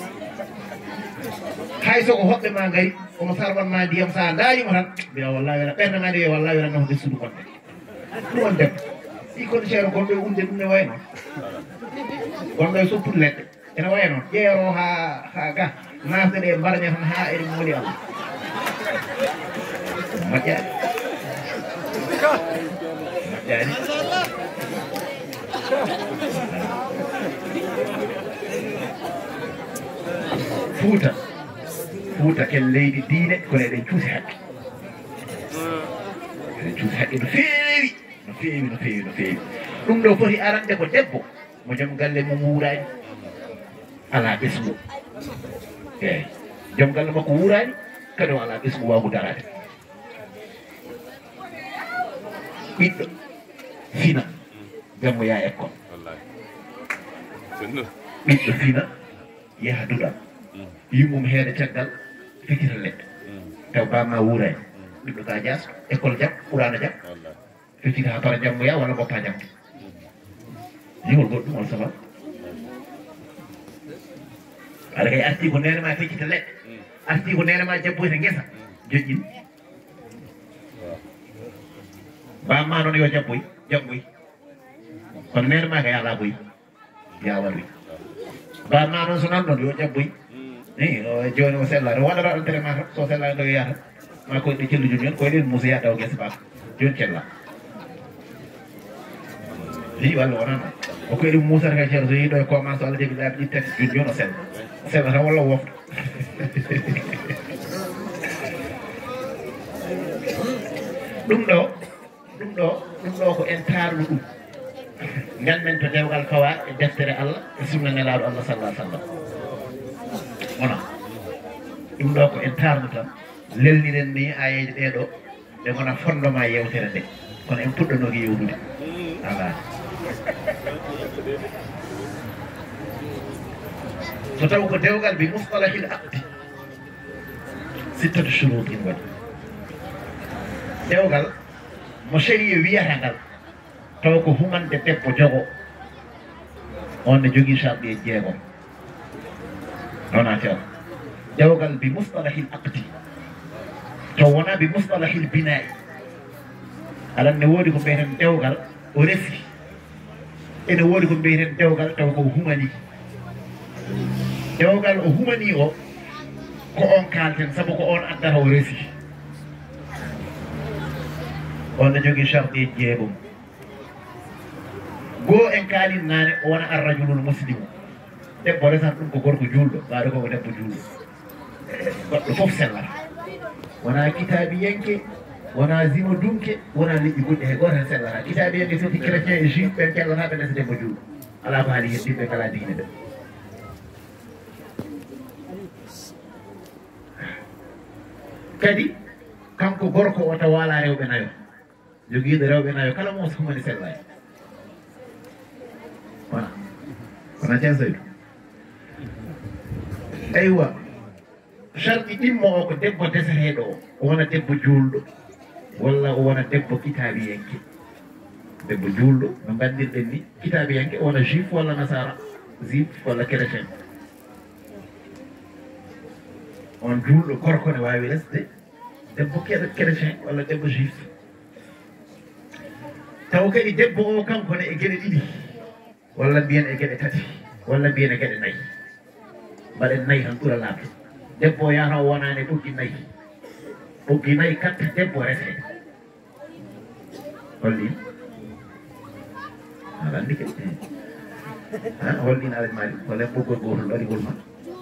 hay soko hoɓɓe ma ngari omo sarwanma ndiyam sa ndaarimo tan mbiya wallahi wela ɓerde ma ndi wallahi welanno ko nder suudu gonɗe ɗum woni debbo i kono ceero gonɗo e umde ɗum ne way noon gonɗo e soppude leɗɗe ene way noon ƴeero ha ha ga nasde ɗe mbarña tan ha eɗen mooli Allah moƴƴaani moƴƴaani Fuuta Fuuta ken leydi diine kono eɗen cuusi haqqe eɗen cuusi haqqe no feewi no feewi no feewi no feewi ɗum ɗo foti arande ko debbo mo joom galle mum wuuraani alaa ɓesngu eeyi joom galle makko wuuraani kadi o alaa ɓesngu waagu darade ɓiɗɗo fina jammo yaa école ɓiɗɗo fina yaha duɗal yimmum heede caggal fekita leɗɗe taw bamma wuurani ɓiɗɗo ka jas école jam ɓurano jam fekita ha para jammo ya walla goppa jammo yimol goɗɗum on sabab aɗa kay arti ko nenema feccita leɗɗe arti ko nenema jabboyta guesa joƴƴin bamma noon yo jabboy jabboy kono nenema kay ala boy ya warwi bamma noon so nan ɗon yo jabboy i joni o sellade waɗata entraînement tan so sellade ɗo yiyata ma koye ɗe celluji men koye ɗen muusa yaɗa o guesa baka joni cella i walla wona noon o koye ɗum muusata kay ceerno so yiiɗo e commence so Allah jaaɓi laabi ɗi tati joni joni o sella o sella tan walla wofta ɗum ɗo ɗum ɗo ɗum ɗo ko en tarnu ɗum ganden to dewgal fawa e deftere Allah e sunna nelaɗo Allah sallah sallam wona ɗum ɗo ko en tarnu tan lelniren ni ayeje ɗeɗo ɗe gona fondement yewtere nde kono en puɗɗanoki yewtude ala so taw ko dewgal bi mustalahil aqdi sittatu shurut in waɗi dewgal mo sharia wiyata ngal taw ko humande debbo jogo on ne jogui charɗi e jeegom nona ceerno dewgal bi mustalahil aqdi to wona bi mustalahil bina'i aɗan ne woodi ko mbiyeten dewgal o resi ene woodi ko mbiyeten dewgal taw ko humani dewgal o humani o ko on kalten sabu ko on addata o resi on ne jogui charɗi e jeegom goo en kaalin nane o wona arrajulul muslimu debbo resan ɗum ko gorko julɗo ɓaade koko debbo julɗo goɗɗo fof sellata wona kitabiyenke wona zimo dunke wona liƴƴi goɗɗi hay goto hen sellata kitabiyenke soti chrétien e juif ɓen kellata ɓe lesa debbo julɗo ala ko haali hen ɗimɓe kala diine ɓe kadi kanko gorko o taw wala rewɓe nayo joguiɗo rewɓe nayo kala mo humani sellani wona wona ceen Seydou aywa charɗi ɗimmo o ko debbo deseteɗo o wona debbo julɗo walla o wona debbo kitabiyanke debbo julɗo no mbandirɗen ni kitabiyanke o wona juif walla nasara juif walla chrétien on julɗo gorko ne wawi resde debbo keɗo chrétien walla debbo juif taw kadi debbo o kanko ne e gueɗe ɗiɗi walla mbiyen e gueɗe tati walla mbiyen e gueɗe nayyi mbaɗen nayyi tan ɓuura laabde debbo o yata o wonani ɓoggi nayyi ɓoggi nayyi katta debbo rese holli aɗa andi ke ha holɗin alaji mali walla ɓoggol gotol ɗo waɗi golma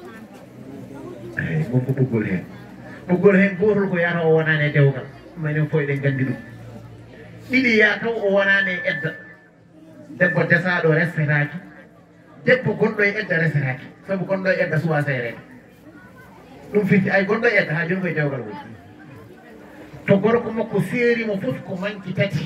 eyi gonko ɓoggol hen ɓoggol hen gotol ko yata o wonani e dewgal minen fo eɗen gandi ɗum ɗiɗi ya taw o wonani e edda debbo desaɗo respetaki debbo gonɗo e edda resetaki saabu gonɗo e edda suwa seerede ɗum firti ay gonɗo e edda ha joni koye dewgal woni to gorko makko seerimo fof ko manki tati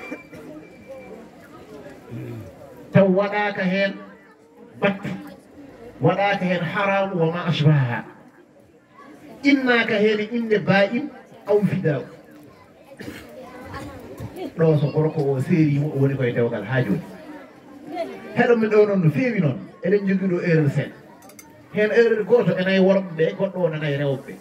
taw waɗaka hen battu waɗaka hen haram wa ma ashbaha innaka hen inde ba'in aw fidaw ɗo so gorko o seerimo o woni koye dewgal ha joni heɗomi ɗo noon no feewi noon eɗen jogui ɗo erreur seeɗa hen erreur goto enayi worɓe ɓe goɗɗo o nanayi rewɓe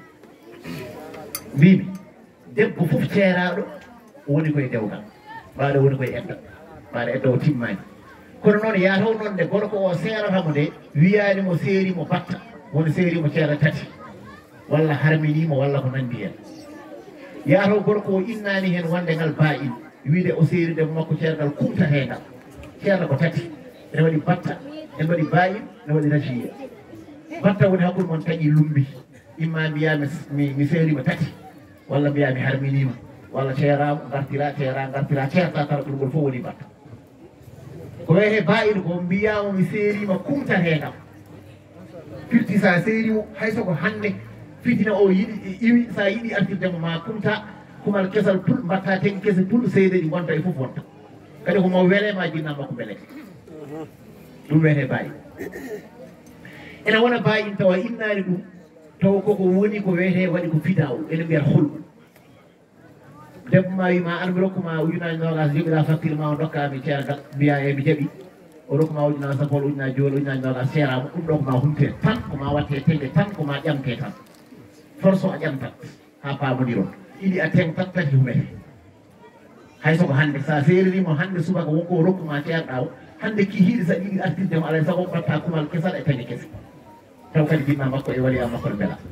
mbimi debbo fof ceeraɗo woni koye dewgal mbaɗo woni koye edda mbaɗo edda o timmani kono noon yataw noon nde gorko o seeratamo nde wiyanimo seerimo batta woni seerimo ceera tati walla harminimo walla ko nandi hen yataw gorko o innani hen wonde ngal ba in wiide o seeri debbo makko ceergal kumtatengal ceerla ko tati ene waɗi batta ene waɗi ba in ne waɗi rajiya batta woni hakkude moon taƴi lumbi imma mbiyami mi seerima tati walla mbiyami harminima walla ceerama gartira ceera gartira ceerta kala ɗum ngol fof woni batta ko wiyete ba in ko mbiyama mi seerima kumtatengal firti sa seerimo haysoko hande fitina o yiɗi iwi sa yiɗi artirdemo ma kumta kumal kesal pul mbatta ten kese pul seyde ɗi gonta e fof wonta kadi komo welema jinna makko beleke ɗum wiyete bayi ene wona bayin tawa innani ɗum taw koko woni ko wiyete waɗi ko fidaw ene mbiyata holɗu debbo ma wima an mi rokkuma ujunaji nogas joguiɗa facture ma o dokkami ceergal mbiya e mi jaaɓi o rokkuma ujunaji sappo walla ujunaji joyi ujunaji nogas ceerama ɗum ɗo koma humte tan koma watte tengde tan koma ƴamte tan force o a ƴamtat ha pamodiron ɗiɗi a tengtat tati humete hay soko hande sa seeririmo hande subaka wonko rokkuma ceerɗa o hande ki hiiɗi sa ɗiɗi artirdemo alay sago batta kumal kesal e tañe kese taw kadi jinna makko e wali a makko ne beela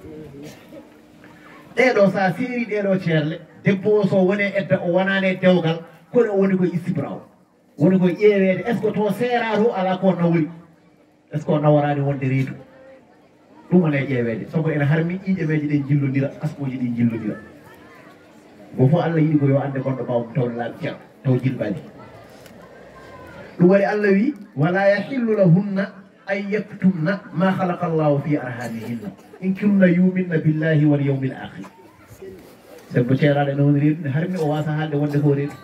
ɗeɗo sa seeri ɗeɗo ceerle debbo o so woni edda o wonani dewgal kono o woni koye istibra o woni koye ƴeewede est ce que to seera to ala ko nawori est ce que o naworani wonde reedu ɗum wona e ƴeewede sabu ene harmi ƴiƴemeji ɗe jillodira askuji ɗi jillodira go fof Allah yiɗi ko yo ande gonɗo ɓaw tawne laaɓi ceerno taw jilbani ɗum waɗi Allah wi wala yahillu lahunna an yaktumna ma khalaqa Allahu fi arhamihinna in kunna yuminna billahi wal yawmil akhir debbo ceeraɗo ene woni reedu ne harmi o wasa haalde wonde ko reedu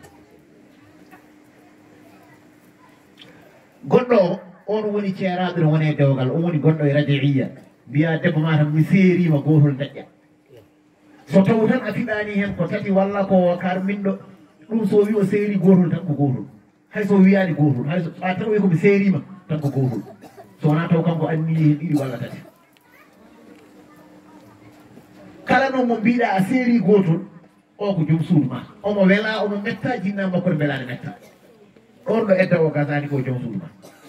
goɗɗo o on woni ceeraɗo ne woni e dewgal o woni gonɗo e radiiya mbiya debbo ma tan mi seerima gotol daƴƴa so taw tan a fiɗani hen ko tati walla ko karminɗo ɗum so wi o seeri gotol tan ko gotol hayso wiyani gotol hayso a tan wi komi seerima tan ko gotol so wona taw kanko anni hen ɗiɗi walla tati kala noon mo mbiɗa a seeri gotol o ko joom suudu ma omo wela omo metta jinna makko ne belani metta ɗon ɗo edda o gasani ko joom suudu ma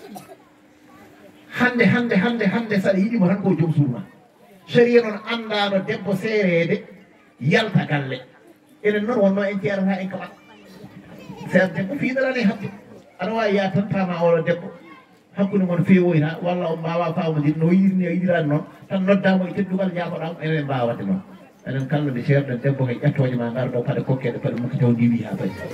hande hande hande hande saɗa yiɗimo tan ko joom suudu ma sharia noon andano debbo seerede yalta galle enen noon wonno en ceerata en kaɓat seer debbo fiiɗarani habde aɗa wawi ya tan tama oɗo debbo hakkude mon feewoyta walla on mbawa famodir no yiɗirni o yiɗirani noon tan noddamo e teddugal jafoɗamo enen mbawa wadde noon enen kala nde ceerɗen debbo kay ƴettoje ma ngar ɗo paɗe kokkeɗe paɗe mukki taw ndiwi ha fayi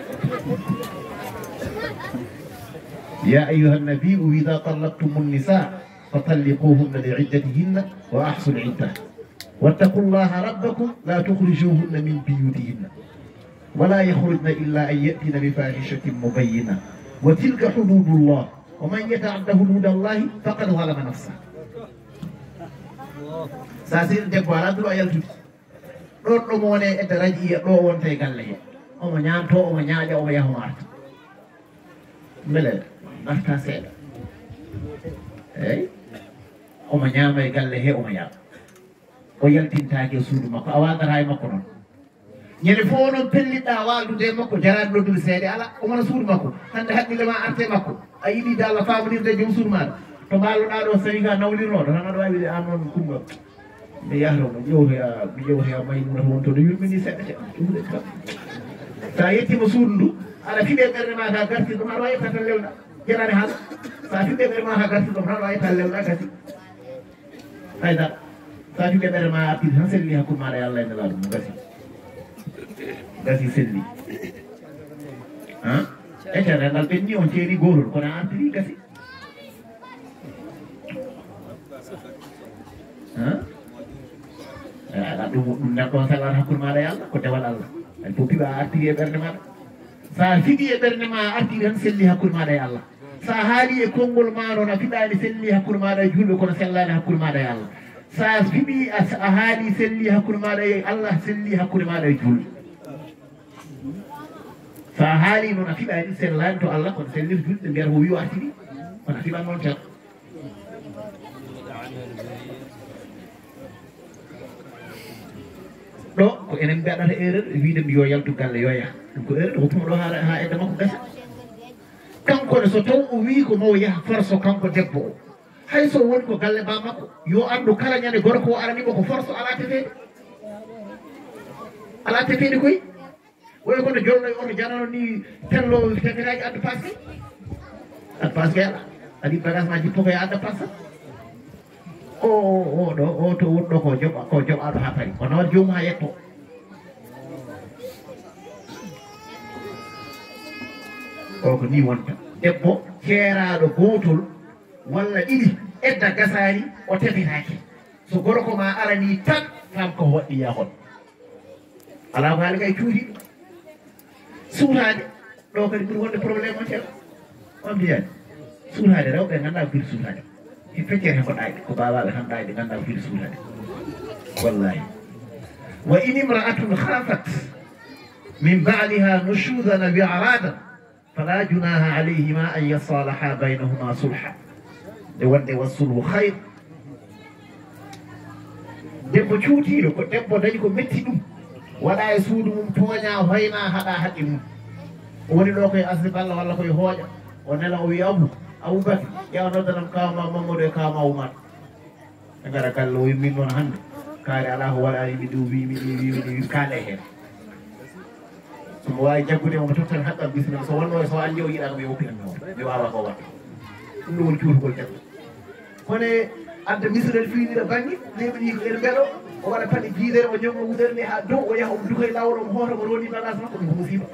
ya ayuha nabiu ida طلقتم النساء فطلقوهن لعدتهن واحصوا العده واتقوا الله ربكم لا تخرجوهن من بيوتهن ولا يخرجن الا ان ياتين بفاحشه مبينه وتلك حدود الله ومن يتعد حدود الله فقد ظلم نفسه ساسير دebbo ala duro yaltude ɗon ɗo mo woni e radio ɗo wonta e galle he omo ñaamto omo ñaaƴa omo yaha omo arta mbele arta seeɗa eyi omo ñaama e galle he omo yaha o yaltintaake e suudu makko a waagata e makko noon ñande fof noon pelliɗɗa waldude e makko jarani noddude seede ala omona suudu makko hande haqqille ma arte makko a yiɗi da Allah famonirde joom suudu maɗa to mballoɗa ɗo so tawi ka nawlirnoɗo tan aɗa wawi an noon kumba mi yahata mi ƴewtoya mi ƴewtoya Maymuna to won to no yurmini seɗɗa seɗɗa ɗumde kam sa yettima suudu ndu aɗa fiɗe ɓerde ma ka gartir ɗum aɗa wawi yetta tan lewɗa jeɗani haala sa fiɗe ɓerde ma ka gartir ɗum tan aɗa wawi yetta lewɗa gasi hayda sa fiɗe ɓerde ma artide tan selli hakkude maɗa e Allah e nelaɗum mo gasi gasi selli han eccata ngal ɓenni on ceeri gotol kono a artiri gasi han aɗa ɗum ɗum neɗɗo on sallat hakkude maɗa e Allah ko dewal Allah ay fof piɓa a artiri e ɓerde maɗa sa fiɗi e ɓerde ma a artiri tan selli hakkude maɗa e Allah sa haali e konngol ma noon a fiɗani selli hakkude maɗa e julɓe kono sellani hakkude maɗa e Allah sa fiɗi a haali selli hakkude maɗa e Allah selli hakkude maɗa e julɓe sa haali noon a fiɗani sellani to Allah kono sellir julɓe mbiyata ko wi o artiri kono a fiɓan noon tan ɗo ko enen mbiyaɗata erreur wiide mi yo yaltu galle yo yaha ɗum ko erreur hokkuma ɗo ha ha edda makko gasa kankone so taw o wi ko mo yaha force kanko debbo o hay so woni ko galle ba makko yo andu kala ñande gorko o aranimo ko force ala tefede ala tefede koy woy kono jolno e oto janano ni tello tegetaji adda passe adda passe ala adi bagage ma jippo koye adda passe o o ɗo o to wonɗo ko joɓa ko joɓaɗo ha paari o nawat jomum ha yetto o ko ni wonta debbo ceeraɗo gotol walla ɗiɗi edda gasani o tefetake so gorko ma arani tan tan ko waɗɗi yahon ala ko haali kay cuuɗiɗo suutade ɗo kadi ɓuuri wonde probléme o ceeɗo on mbiyani suutade rewɓe ganduɗa ko fiɗi suutade i feccere ko ɗayɗe ko bawaɓe tan ɗayɗe ganduɗa ko fiɗi suutade wallahi wa in imra'atun khafat min ba'liha nushudan bi aradan fala junaha alayhima an yasalaha baynahuma sulha de wonde wassulhu khayr debbo cuutiɗo ko debbo dañi ko metti ɗum waɗa e suudu mum tooña hoyna haɗa haqqi mum o woni ɗo koye asdiballa walla koye hooƴa o nela o wi abou aboubacry ƴewa noddanam kawma mamadou e kawma oumar ɓe gara galle o wi min noon hannde kaari ala ko waɗani mi ɗum wimi ɗi wimi ɗi wi kaale heen somo wawi jaggude omo tottan haqqam bisimilla so wonno so andi o yiɗa ko mi woppinanmi o mi wawa ko waɗa ɗum ɗo woni cuutugol debbo kono adda misirel fiinira bangi leɓi ɗi ko ene mbeɗo o waɗa paɗe jiidere o ñamno wudere nde ha dow o yaha omo dukoye lawol omo hoota mo roni bagage makko ɗum ko musiba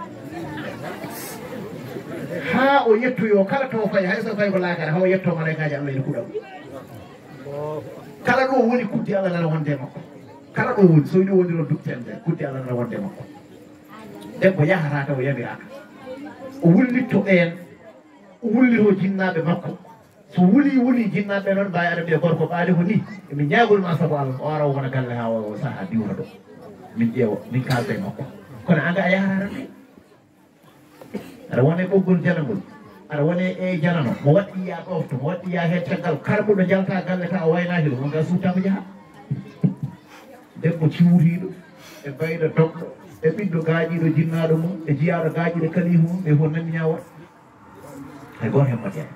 ha o yettoyo kala to fayi hay so fayi ko laakare ha o yetto malaikaji Allah ene kuɗam kala ɗo woni kuddi Allah nana wonde makko kala ɗo woni so yiɗi wondiron dupte en nder kuddi Allah nana wonde makko debbo yahata taw yamiraka o wullitto ɓeen o wullito jinnaɓe makko so wuli wuli jinnaɓe noon mbawi aɗa mbiya gorko ɓaali ko ni emin ñagolma saabu Allah o ara o wona galle ha o saaha diwta ɗo min ƴeewa min kalda e makko kono anga a yahata tan aɗa wone ɓoggol janagol aɗa wone e janano mo waɗɗi ya ɗofto mo waɗɗi ya hen caggal karɓuɗo jalta galle ta o waynaki ɗum onga suttako jaaha debbo ciwtiɗo e bayɗo doɓɗo e ɓiɗɗo gaaƴiɗo jinnaɗo mum e jiyaɗo gaaƴiɗo kalifu mum ɓe fof nani ñawat hay goto hen mbaɗi hen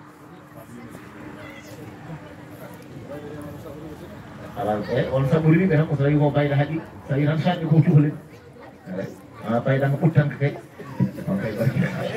ala e on saɓorimiɓe tan ko so tawi ko bayɗo haaɗi so tawi tan saɗɗi ko cuhlen a bayɗan ɓuttanka kay on kay barki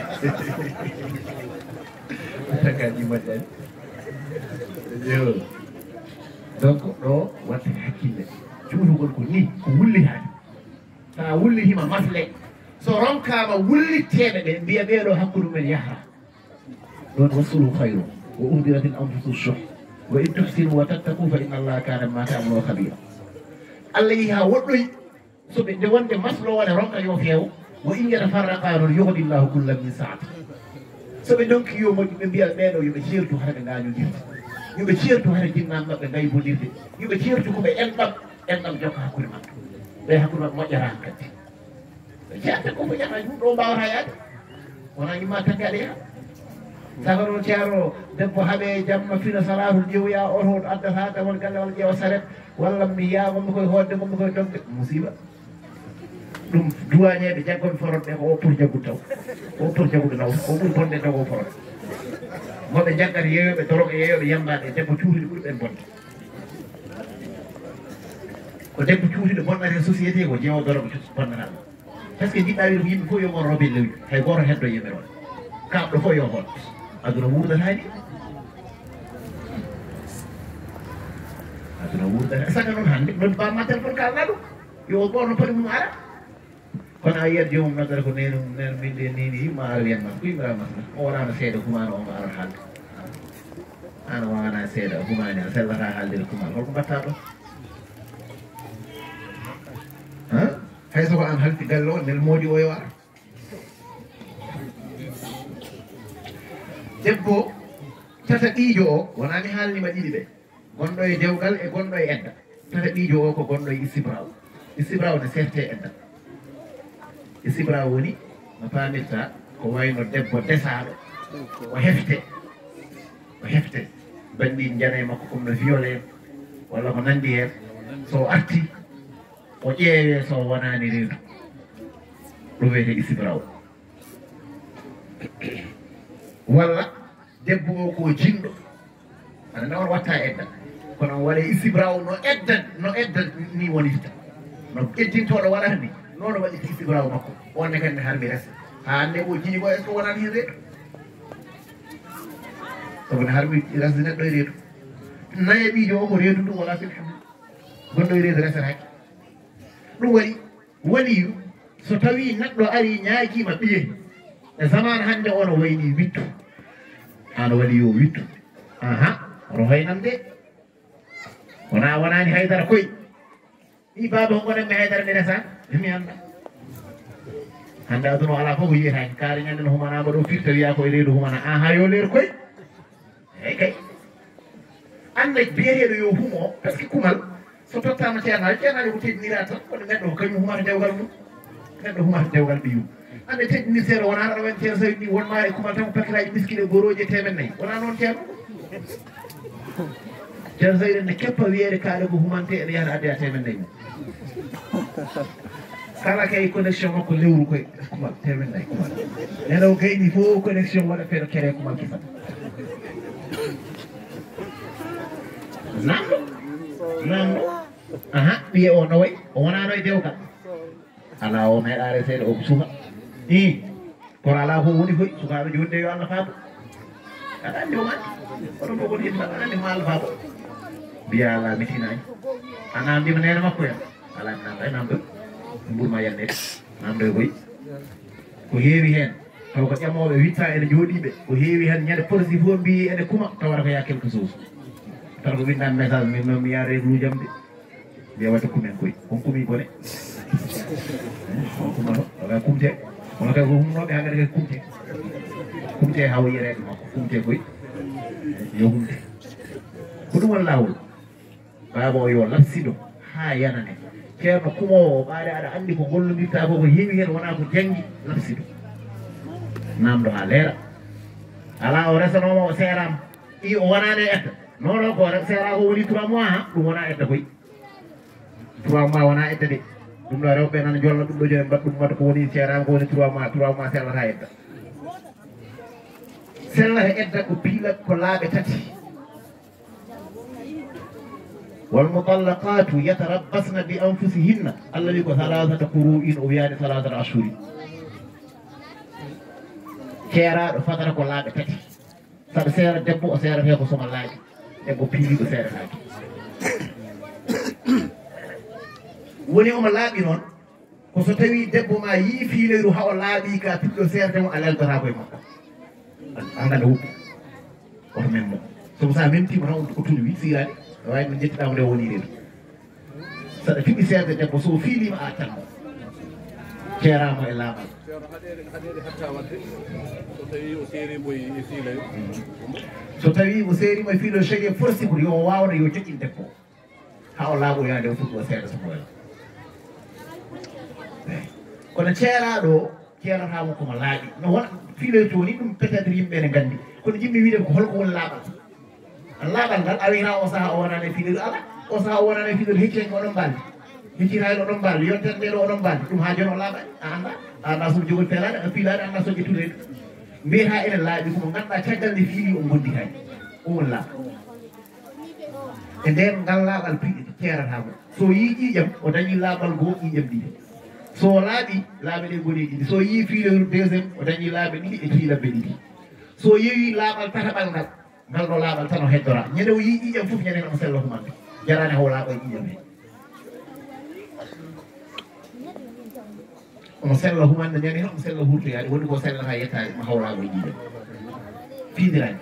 ɓuttakaji moƴƴani yo donc ɗo watte hakkille cuutugol ko ni ko wullitade sa wullitima masle so ronkama wullitteɓe ɓe mbiya ɓeeɗo hakkude men yahra ɗon wassulu hayru wa uhdiratil anfusu shuh wa in tuhsinu wa tattaku fa inna allaha kana ma ta'maluna khabira Allah yi ha woɗɗoyi soɓe nde wonde maslo waɗa ronka yo feewo wa in yatafarraqa non yuhdi llahu kullam min saati soɓe donki yo moƴƴi ɓe mbiya ɓeeɗo yoɓe ceertu hara ɓe gañodirde yoɓe ceertu hara jinnaɓe maɓɓe gaybodirde yoɓe ceertu koɓe enɗam enɗam jokka hakkude maɓɓe ɓe hakkude maɓɓe moƴƴata kadi ceerno ko moƴƴata ɗum ɗo mbawata yaade wona yimma taggaɗe ha saka noon ceerno debbo haaɓe jamma fina salatu ƴeewoya oto addata damon galle walla ƴeewa saret walla mi yiya gommi koye hodde gommi koye dogde musiba ɗum duwañeɓe jaggoɓe forot ɓe ko o pour jaggude taw o pour jaggude naw o ɓuuri bonde taw o forot moɓe jaggata yeeyoɓe doroɓe yeeyoɓe yambade debbo cuutude ɓuuri ɓen bonde ko debbo cuutude bonnata e société ko jeewo doroɓe bonnata par ce que jiɗɗa wiide ko yimɓe fof yo mon robe lewdi hay goto heddo yimɓe ɗon kamɗo fof yo hot aduna wurdataani aduna wurdata saga noon hannde non bamma téléphone kalna ɗum yo goto poti mum ara kono a yiyat jomum noddata ko neno neno min de nini yimma ara wiyanma ko yimɓe ramasna o wonano seeɗa kumano omo arat haalde an wona seeɗa kumani a sellata haaldede kumal holko mbatta ɗon hay soko an halti galle o nel moodi o yo ara debbo tata ɗiijo o wona mi haalnima ɗiɗi ɓe gonɗo e dewgal e gonɗo e edda tata ɗiijo o ko gonɗo e istibraw istibraw ne sefte edda istibraw woni no paamirta ko wayno debbo desaɗo o hefte o hefte banndi jana e makko comme no violé walla ko nandi hen so arti o ƴeewe so wonani reedu ɗum wiyete istibraw walla debbo o ko jinɗo aɗa nawon watta edda kono waɗa istibraw no edda no edda ni wonirta no ƴeddintoɗo waɗata ni nono waɗiti istibraw makko onne kadi ne harmi resa ha hande o jiñi ko est ce que wonani hen reedu sabu ne harmi resde neɗɗo e reedu naye ɓiijo o ko reedu ɗum wala filhamdu gonɗo e reedu resataki ɗum waɗi waliyu so tawi neɗɗo ari ñaakima ɓiye e zaman hannde ono wayni wittu ano waɗi yo wittu aha oto hoynam de wona wonani haydara koye i baba ko gonanmi haydara mi resa mi anda hannde aduna o ala fof ko yiyetaki kaari ñande no humanama ɗo firta wiya koye reedu humana aha yo leer koye eyyi kay anda biyeteɗo yo humo par ce que kumal so tottama ceernajo ceernajo ko teddinira tan kono neɗɗo ko kañum humata dewgal mum neɗɗo humata dewgal ɓiyum ande teddini seeɗa wona aɗa waɗi ceerno sawi ɗi wonma e kumal tan ko paquetaji miskine goroji e temen nayyi wona noon ceerno ceerno sawi ne keppa wiyede kaɗa ko humante ene yahata adde a temen nayyi mum kala kay connexion makko lewru koye kumal temen nayyi kumal neno gayni fof connexion waɗa feeɗo kere kumal kisata namɗo namɗo aha ɓiye o no wayi o wonano e dewgal ala o meeɗa reseede o ko suka i kono ala fof woni koye sukaɓe joni de yo Allah faabo aɗa andi omani oɗon fof woni yimɓe aɗa andi mo Allah faabo mbiya ala mitinani a namdima nene makko hen ala mi namda e namdo ɓurma yannede namdo e koye ko heewi hen taw ko ƴamoɓe witta ene jooɗiɓe ko heewi hen ñande polici fof mbi ene kuma tawata ko ya quelque chose tawa ko windami message min noon mi yaara e rujam de mbiya watta kumen koye on kumi bone on kumato waga kumte kono kay ko humnoɓe haggata kay kumte kumte haw yirede makko kumte koye yo humte ko ɗum won lawol baba o yo lapsiɗo ha yanane ceerno kumowo o ɓaade aɗa andi ko gollodirta ko ko heewi hen wona ko janggi lapsiɗo namdo ha leera ala o resanoma o seerama i o wonani e etta non non ko seera ko woni trois mois ha ɗum wona edda koye trois mois wona edda de ɗum ɗo rewɓe nan jolla ɗum ɗo joni mbaɗa ɗum mbaɗa ko woni seerama ko woni trois mois trois mois sellata edda sellata edda ko piila ko laaɓe tati wal mutallaqatu yatarabbasna bi anfusihinna allah wi ko salasata quru'in o wiyani salasata ashuri ceeraɗo fatata ko laaɓe tati saɗa seera debbo o seerate ko soma laaɓi debbo piiliɗo seerataki woni omo laaɓi noon ko so tawi debbo ma yii fiileru ha o laaɓi ka piɗɗo seeratemo a leltata koye makko andanda wuppi oto men mo somo sa memtima tan o tuñi wi sirani wawi no jettiɗamo nde woni reedu saɗa fiɓi seerde debbo so fiilima a tanmo ceeramo e laaɓal so tawi o seerima e fiilo chege forsi ko yo wawna yo joƴƴin debbo ha o laaɓoyade o fuɗɗo seeɗa so ɓooya kono ceeraɗo ceeratamo komo laaɓi no wona fiiloy to ni ɗum peut être yimɓe ne gandi kono jimmi wiide ko holko woni laaɓal laaɓal ngal a wiyata o saaha o wonani fiilel ala o saaha o wonani fiilel heccen oɗon mbaldi heccitaɗo oɗon mbaldi yontere nde ɗo oɗon mbaldi ɗum ha joni o laaɓani a anda a anda somo jogol pelade a fiilade anda so ƴettude mbiyata enen laaɓi komo ganduɗa caggal nde fiili o gonditani o woni laaɓa e nden ngal laaɓal ceeratamo so yii ƴiƴam o dañi laaɓal goo ƴiƴam ɗiɗi so laaɓi laaɓe ɗe goni ɗiɗi so yii fiilewru deuxiéme o dañi laaɓe ɗiɗi e fiilabbe ɗiɗi so yeewi laaɓal tataɓal ngal ngal ɗo laaɓal tan o heddora ñande o yii ƴiƴam fof ñanden omo sella humande jarani haw laaɓa e ƴiƴam he omo sella humande ñande hen omo sella hurtoyade woni ko sellata yettade mo haw laaɓa e ƴiƴam fiidirani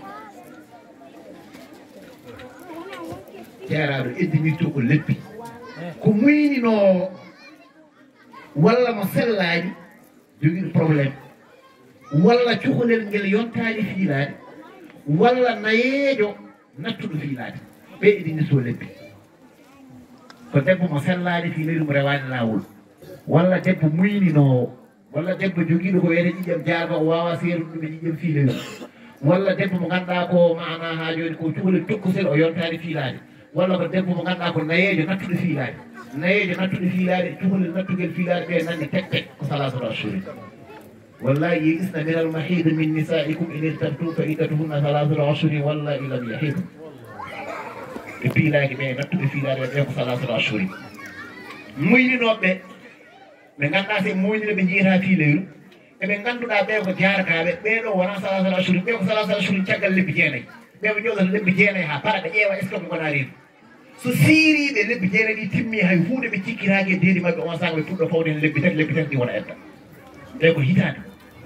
ceeraɗo eddinirto ko leppi ko muynino walla mo sellani joguiɗo probléme walla cukalel ngel yontani fiilade walla nayeejo nattuɗo fiilade ɓe eɗinirto leppi ko debbo mo sellani fiilede mo rewani lawol walla debbo muyninowo walla debbo joguiɗo ko wiyete ƴiƴam jarba o wawa seerude ɗum e ƴiƴam fiilede walla debbo mo ganduɗa ko mana ha joni ko cukalel tokkosel o yontani fiilade walla ko debbo mo ganduɗa ko nayeejo nattuɗo fiilade nayeejo nattuɗo fiilade cukalel nattugel fiilade ɓe nandi tek tek ko salasatu ashhurin wallahi yeisna min al mahid min nisaikum in irtabtum fa iddatuhunna salasatu ashhurin wallahi lam yahid e fiilaki ɓe nattuɓe fiilade ɓe ko salasatu ashhurin muyninoɓe ɓe ganduɗa se muynire ɓe jiita fiileyru eɓe ganduɗa ɓe ko jarakaɓe ɓeɗo wona salasatu ashhurin ɓe ko salasatu ashhurin caggal lebbi jeenayyi ɓeɓe ƴogata lebbi jeenayyi ha para ɓe ƴeewa est ce que ɓe gona reedu so siiriɓe lebbi jeenayyi ɗi timmi hay hunde ɓe cikkitaki e deedi mabɓe on saaha ɓe puɗɗo fawde hen lebbi tati lebbi tati ɗi wona edda ɓe ko hitande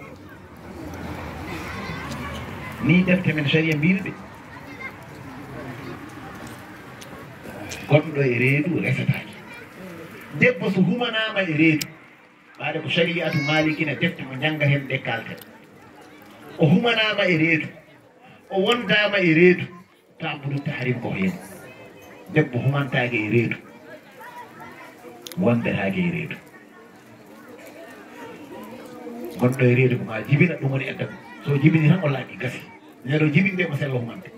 ni defte men sharia mbinoɓe goɗɗo e reedu resataki debbo so humanama e reedu ɓaade ko shariatu malikina defte mo jangga hen ɗe kalten o humanama e reedu o wondama e reedu tambudu tahrim ko hen debbo humantake e reedu wondetake e reedu gonɗo e reedu ko ma jibina ɗum woni edda so jibini tan o laaɓi gasi neɗo jibinde mo sello humante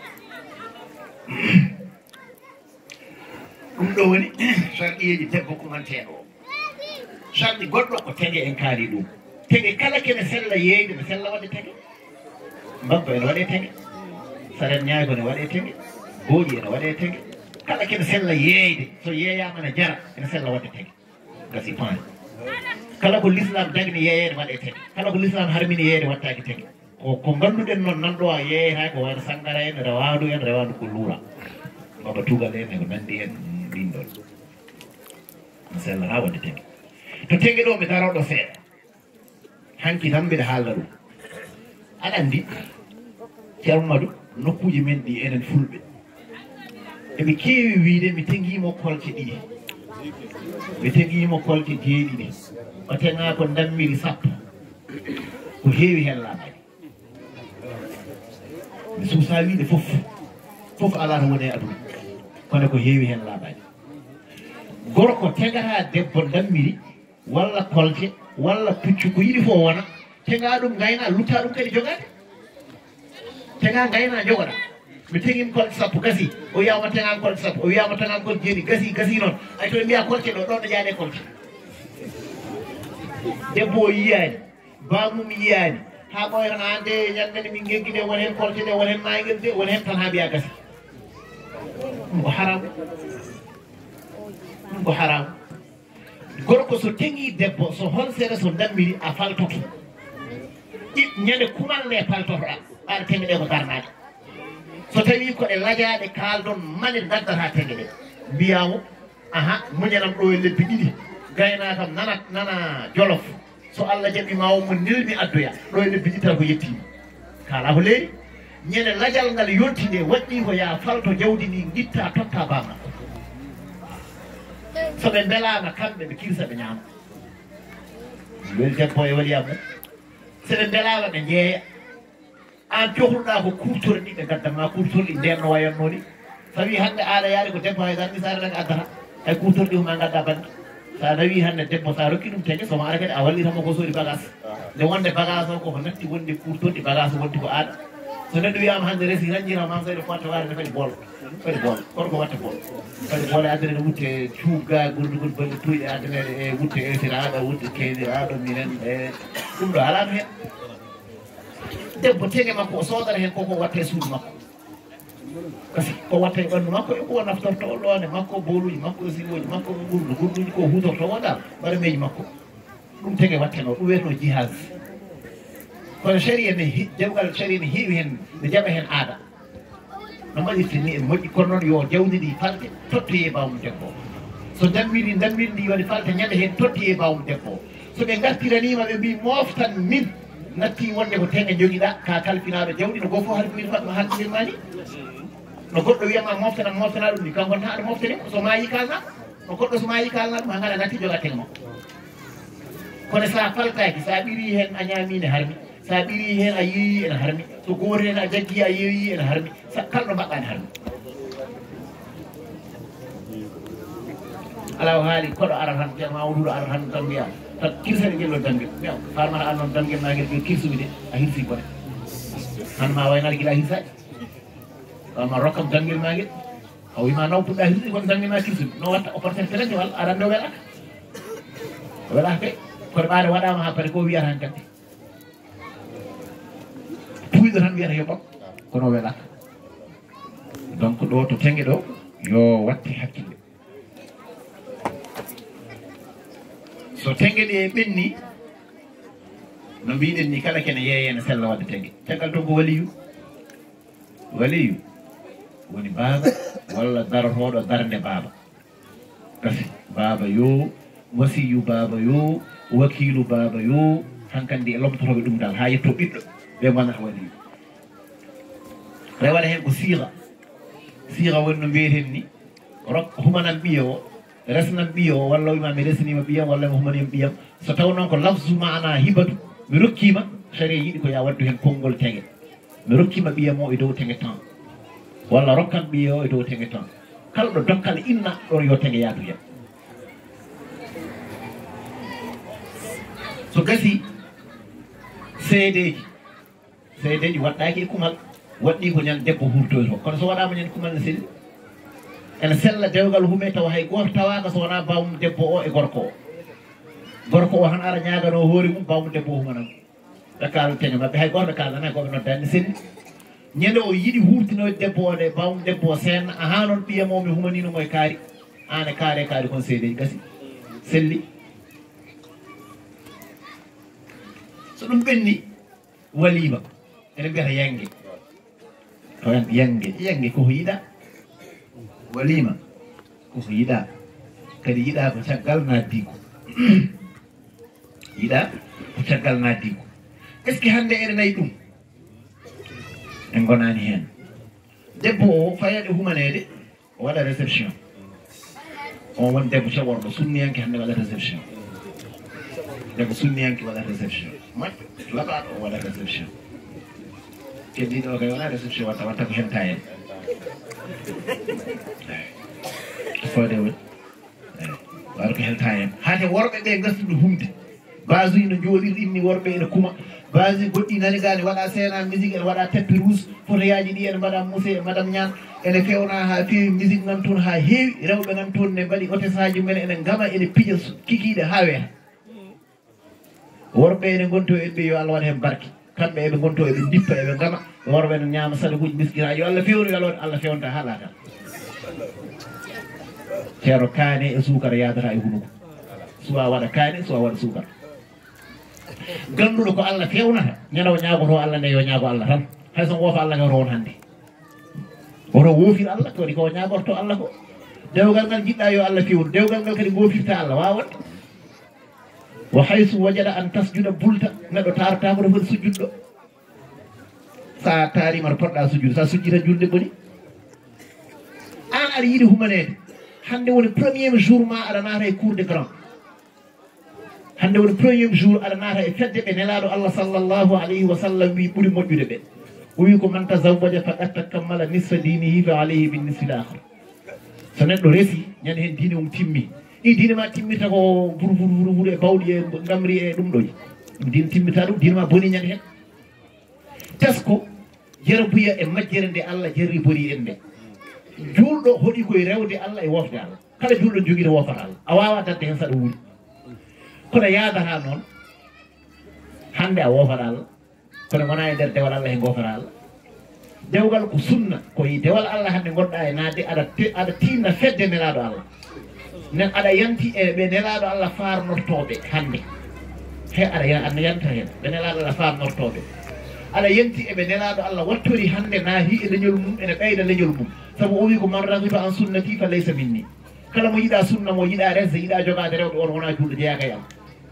ɗum ɗo woni sarɗiyeji debbo kumanteɗo o sarɗi goɗɗo ko tegue en kaali ɗum tegue kala kene sella yeeyde ne sella waɗde tegue mbabba ene waɗe tegue saren ñaago ne waɗe tegue gooƴi ene waɗe tegue kala kene sella yeeyde so yeeyama ne jara ene sella waɗde tegue gasi paani kala ko l'islam dagni yeeyede waɗe tegue kala ko l'islam harmini yeeyde wattaki tegue ko ko ganduɗen noon nanɗo a yeeyata ko wayno sangara en rewandu en rewandu ko luura baba tugal en eko nandi en ɗin ɗon ne sellata waɗde tegue to tegue ɗo mi daroɗo seeɗa hanki tan mbiɗa haalna ɗum aɗa andi ceerno Madou nokkuji men ɗi enen fulɓe eɓe keewi wiide mi teguimo kolce ɗiɗi mi teguimo kolce jeeɗiɗi o teŋa ko dammiri sappo ko heewi hen laaɓani mi suusa wiide fof fof ala to woni e aduna kono ko heewi hen laaɓani gorko tegata debbo dammiri walla kolce walla puccu ko yiɗi fof wona teŋa ɗum gayna lutta ɗum kadi jogade teŋa gayna jogoɗa mi teguimi kolce sappo gasi o wiyama teŋan kolce sappo o wiyama teŋan kolce jeeɗi gasi gasi noon ay to ɓe mbiya kolce ɗo ɗon ɗo jaade kolce debbo o yiyani bamum yiyani ha ɓoy tan hande ñandede min gegguide won hen kolce ɗe won hen naygel de won hen tan ha mbiya gasi ɗum ko haram ɗum ko haram gorko so teŋi debbo so hon seeɗa so dammiri a faltoto ɗiɗ ñande kumanɗe paltotoɗa ɓaɗa teŋe ɗe ko darnaɗe so tawi koɗe lajaɗe kaldon mane daddata teŋe ɗe mbiyamo aha muñanam ɗo e lebbi ɗiɗi gaynakam nana nana jolof so Allah jaɓi ma o mo nilmi addoya ɗo e lebbi ɗiɗi tan ko yettima kala ko leeri ñande lajal ngal yonti nde waɗɗi ko ya falto jawdi ndi guitta totta bamma soɓe belama kamɓe ɓe kirsa ɓe ñaama wel debbo e waliyam mum seɓe belama ɓe jeeya an cohluɗa ko kurtore ɗi ɓe gaddama kurtore ɗi nden no wayanno ni so wi hande aɗa yaari ko debbo haydara ni saare nag addata hay kurtore ɗi huma gadda bande sa nawi hande debbo sa rokki ɗum tenge somo ara kadi a wallitamo ko soodi bagage nde wonde bagage o koko natti wonde ɓurtonde bagage wonti ko aɗa so neɗɗo wiyama hande resi ranjira mam sayde fotta ware ne fadi bool fadi bool kono ko watte bool fadi bool e addane ne wutte cuugga gurdugol balle tuyɗe addanede e wutte esiraɗo wutte keediraɗo minen e ɗum ɗo alano hen debbo tenge makko o soodata hen koko watte suudu makko kasi ko watte ɓandu makko e ko naftorto ɗone makko boluji makko siwoji makko gurdu gurduji ko hutorto wodal ɓarameji makko ɗum tenge watteno ɗum wiyetno jihaz kono sharia ne jawgal sharia ne heewi hen ne jaɓa hen aada no mbaɗirte ni en moƴƴi kono noon yo jawdi ɗi falte tottoye bawmo debbo so dammiri dammiri ndi waɗi falte ñande hen tottoye bawmo debbo so ɓe gartiranima ɓe mbi moftan min natti wonde ko tenge joguiɗa ka kalfinaɗo jawɗi no goto fof haɗa min fatma halɗiɗirma ni no goɗɗo wiyama moftana moftana ɗum ni kanko tan aɗa moftanimo so maayi kalna no goɗɗo so maayi kalna ɗum ha gaɗa natti joga tenge makko kono sa faltaki sa ɓiri hen a ñamine harmi sa ɓiri hen a yeeyi ene harmi so goto hen a jaggi a yeeyi ene harmi kalɗo mbaɗɗa ne harmi ala o haali koɗo ara tan ma wuɗuɗo ara tan tan mbiya tan kirsani jello dangel mi farmata an noon dangel ma guel ɓe kirsumi de a hirsi bone han ma waynata guila hirsaji ma rokkam dangel ma guel a wima naw puɗɗa hirsi kono dangel ma kirsumi no watta opportunité tan walla arande o welaka o welaka kay kono ɓaade waɗama ha paare ko wiyata han kadi puyɗo tan wiyata yo ɓam kono o welaka donc ɗo to tenge ɗo yo watte hakkille so tenge ɗe ɓenni no mbiɗen ni kala kene yeeyene sella wadde tenge caggal to ko waliyu waliyu woni baaba walla darotoɗo darde baaba gasi baaba yo wasiyu baaba yo wakilu baaba yo hankandi e lomtotoɓe ɗum dal ha yetto ɓiɗɗo ɓe gonata waliyu rewaɗa hen ko siiha siiha woni no mbiyeten ni rok humanan ɓiya o resnan ɓiya o walla wima mi resnima ɓiyam walla mi humanima ɓiyam so taw noon ko lafsu mana hibatu mi rokkima saria yiiɗi ko ya waddu hen konngol tenge mi rokkima ɓiyam o e dow tenge temps walla rokkan ɓiya o e dow tenge temps kala ɗo dokkal inna ɗon yo tenge yaadu yam so gasi seedeji seedeji waɗɗaki e kumal waɗɗi ko ñan debbo hurtoyto kono so waɗama ñan kumal ne selli ene sella dewgal hume tawa hay goto tawaka so wona bawmum debbo o e gorko o gorko o han ara ñagano hoore mum bawmum debbo o humanam ɓe kaala teño mabɓe hay goto ɓe kalana koɓe noddani selli ñande o yiiɗi hurtinoyde debbo o de bawmum debbo o senna aha noon ɓiyamo mi humaninomo e kaari an e kaare kaari kon seedeji gasi selli so ɗum ɓenni walima ene mbiyata yangue to yangue yangue koko yiiɗa walima koko yiiɗa kadi yiiɗa ko caggal naddiko yiiɗa ko caggal naddiko est ce que hande ene nayi ɗum en gonani hen debbo o fayaɗe humanede o waɗa réception on woni debbo caɓorɗo sunniyanke hande waɗa réception debbo sunniyanke waɗa réception moƴƴo laɓaɗo o waɗa réception keddiɗo kay wona réception watta watta ko henta en fode woni waɗa ko helta hen hade worɓe ɓe gastuɗo humde base uji no jooɗiri inni worɓe ene kuma base goɗɗi nani gani waɗa scéna musique ene waɗa tappi rouge photoyaji ɗi ene mbaɗa moussé madame ñan ene fewna ha fewi musique nan toon ha heewi rewɓe nan toon ne mbaɗi otesaji mumen ene gama ene piiƴa kikiɗe ha weeta worɓe ene gonto en ɓe yo Allah waɗa hen barke kamɓe eɓe gonto eɓe dippa eɓe gama worɓe ne ñama sadakuji miskinaji yo Allah fewnu yalode Allah fewnta ha latal ceero kaane e suukara yadata e hunuko suwa waɗa kaane suwa waɗa suukara ganduɗo ko Allah fewnata ñanaw ñagoto Allah nde yo ñaago Allah tan hayso woofa Allah gawto won hande woto woofir Allah kadi ko ñagorto Allah ko dewgal ngal jiɗɗa yo Allah fewnu dewgal ngal kadi gofirta Allah wawat wa haysu wajada an tasjuda bulta neɗɗo taratako ɗo foti sujjudɗo sa tarima to poɗɗa sujjude sa sujjita julde boni an aɗa yiiɗi humanede hande woni premier jour ma aɗa naata e cour de grand hande woni premier jour aɗa naata e fedde ɓe nelaɗo Allah sallllahu alayhi wa sallam wi ɓuuri moƴƴude ɓe o wi ko man tazawwaja faqad takammala nisfa dinihi fa alayhi bin nisfi l akhar so neɗɗo resi ñande hen diine mum timmi i diine ma timmita ko buru buru buru e bawɗi e ngamri e ɗum ɗoji ɗum diine timmita ɗum diine ma boni ñande hen tesko jero buya e majjere nde Allah jerri boni en nde julɗo hoɗi koye rewde Allah e wofde Allah kala julɗo joguiɗo wofata Allah a wawa dadde hen saɗa wuuri kono yadata noon hande a wofata Allah kono wona e nder dewal Allah he gofata Allah dewgal ko sunna koye dewal Allah hande gonɗa e naade aɗa aɗa tinna fedde nelaɗo Allah nen aɗa yanti e ɓe nelaɗo Allah farnortoɓe hande he aɗa aɗa yanta hen ɓe nelaɗo Allah farnortoɓe aɗa yanti eɓe nelaɗo Allah wattori hande naahi e leñol mum ene ɓeyda leñol mum saabu o wi ko man ragiba an sunnati fa laysa minni kala mo yiɗa sunna mo yiɗa resde yiɗa jogade rewɓe on wona julɗo jeyaka e am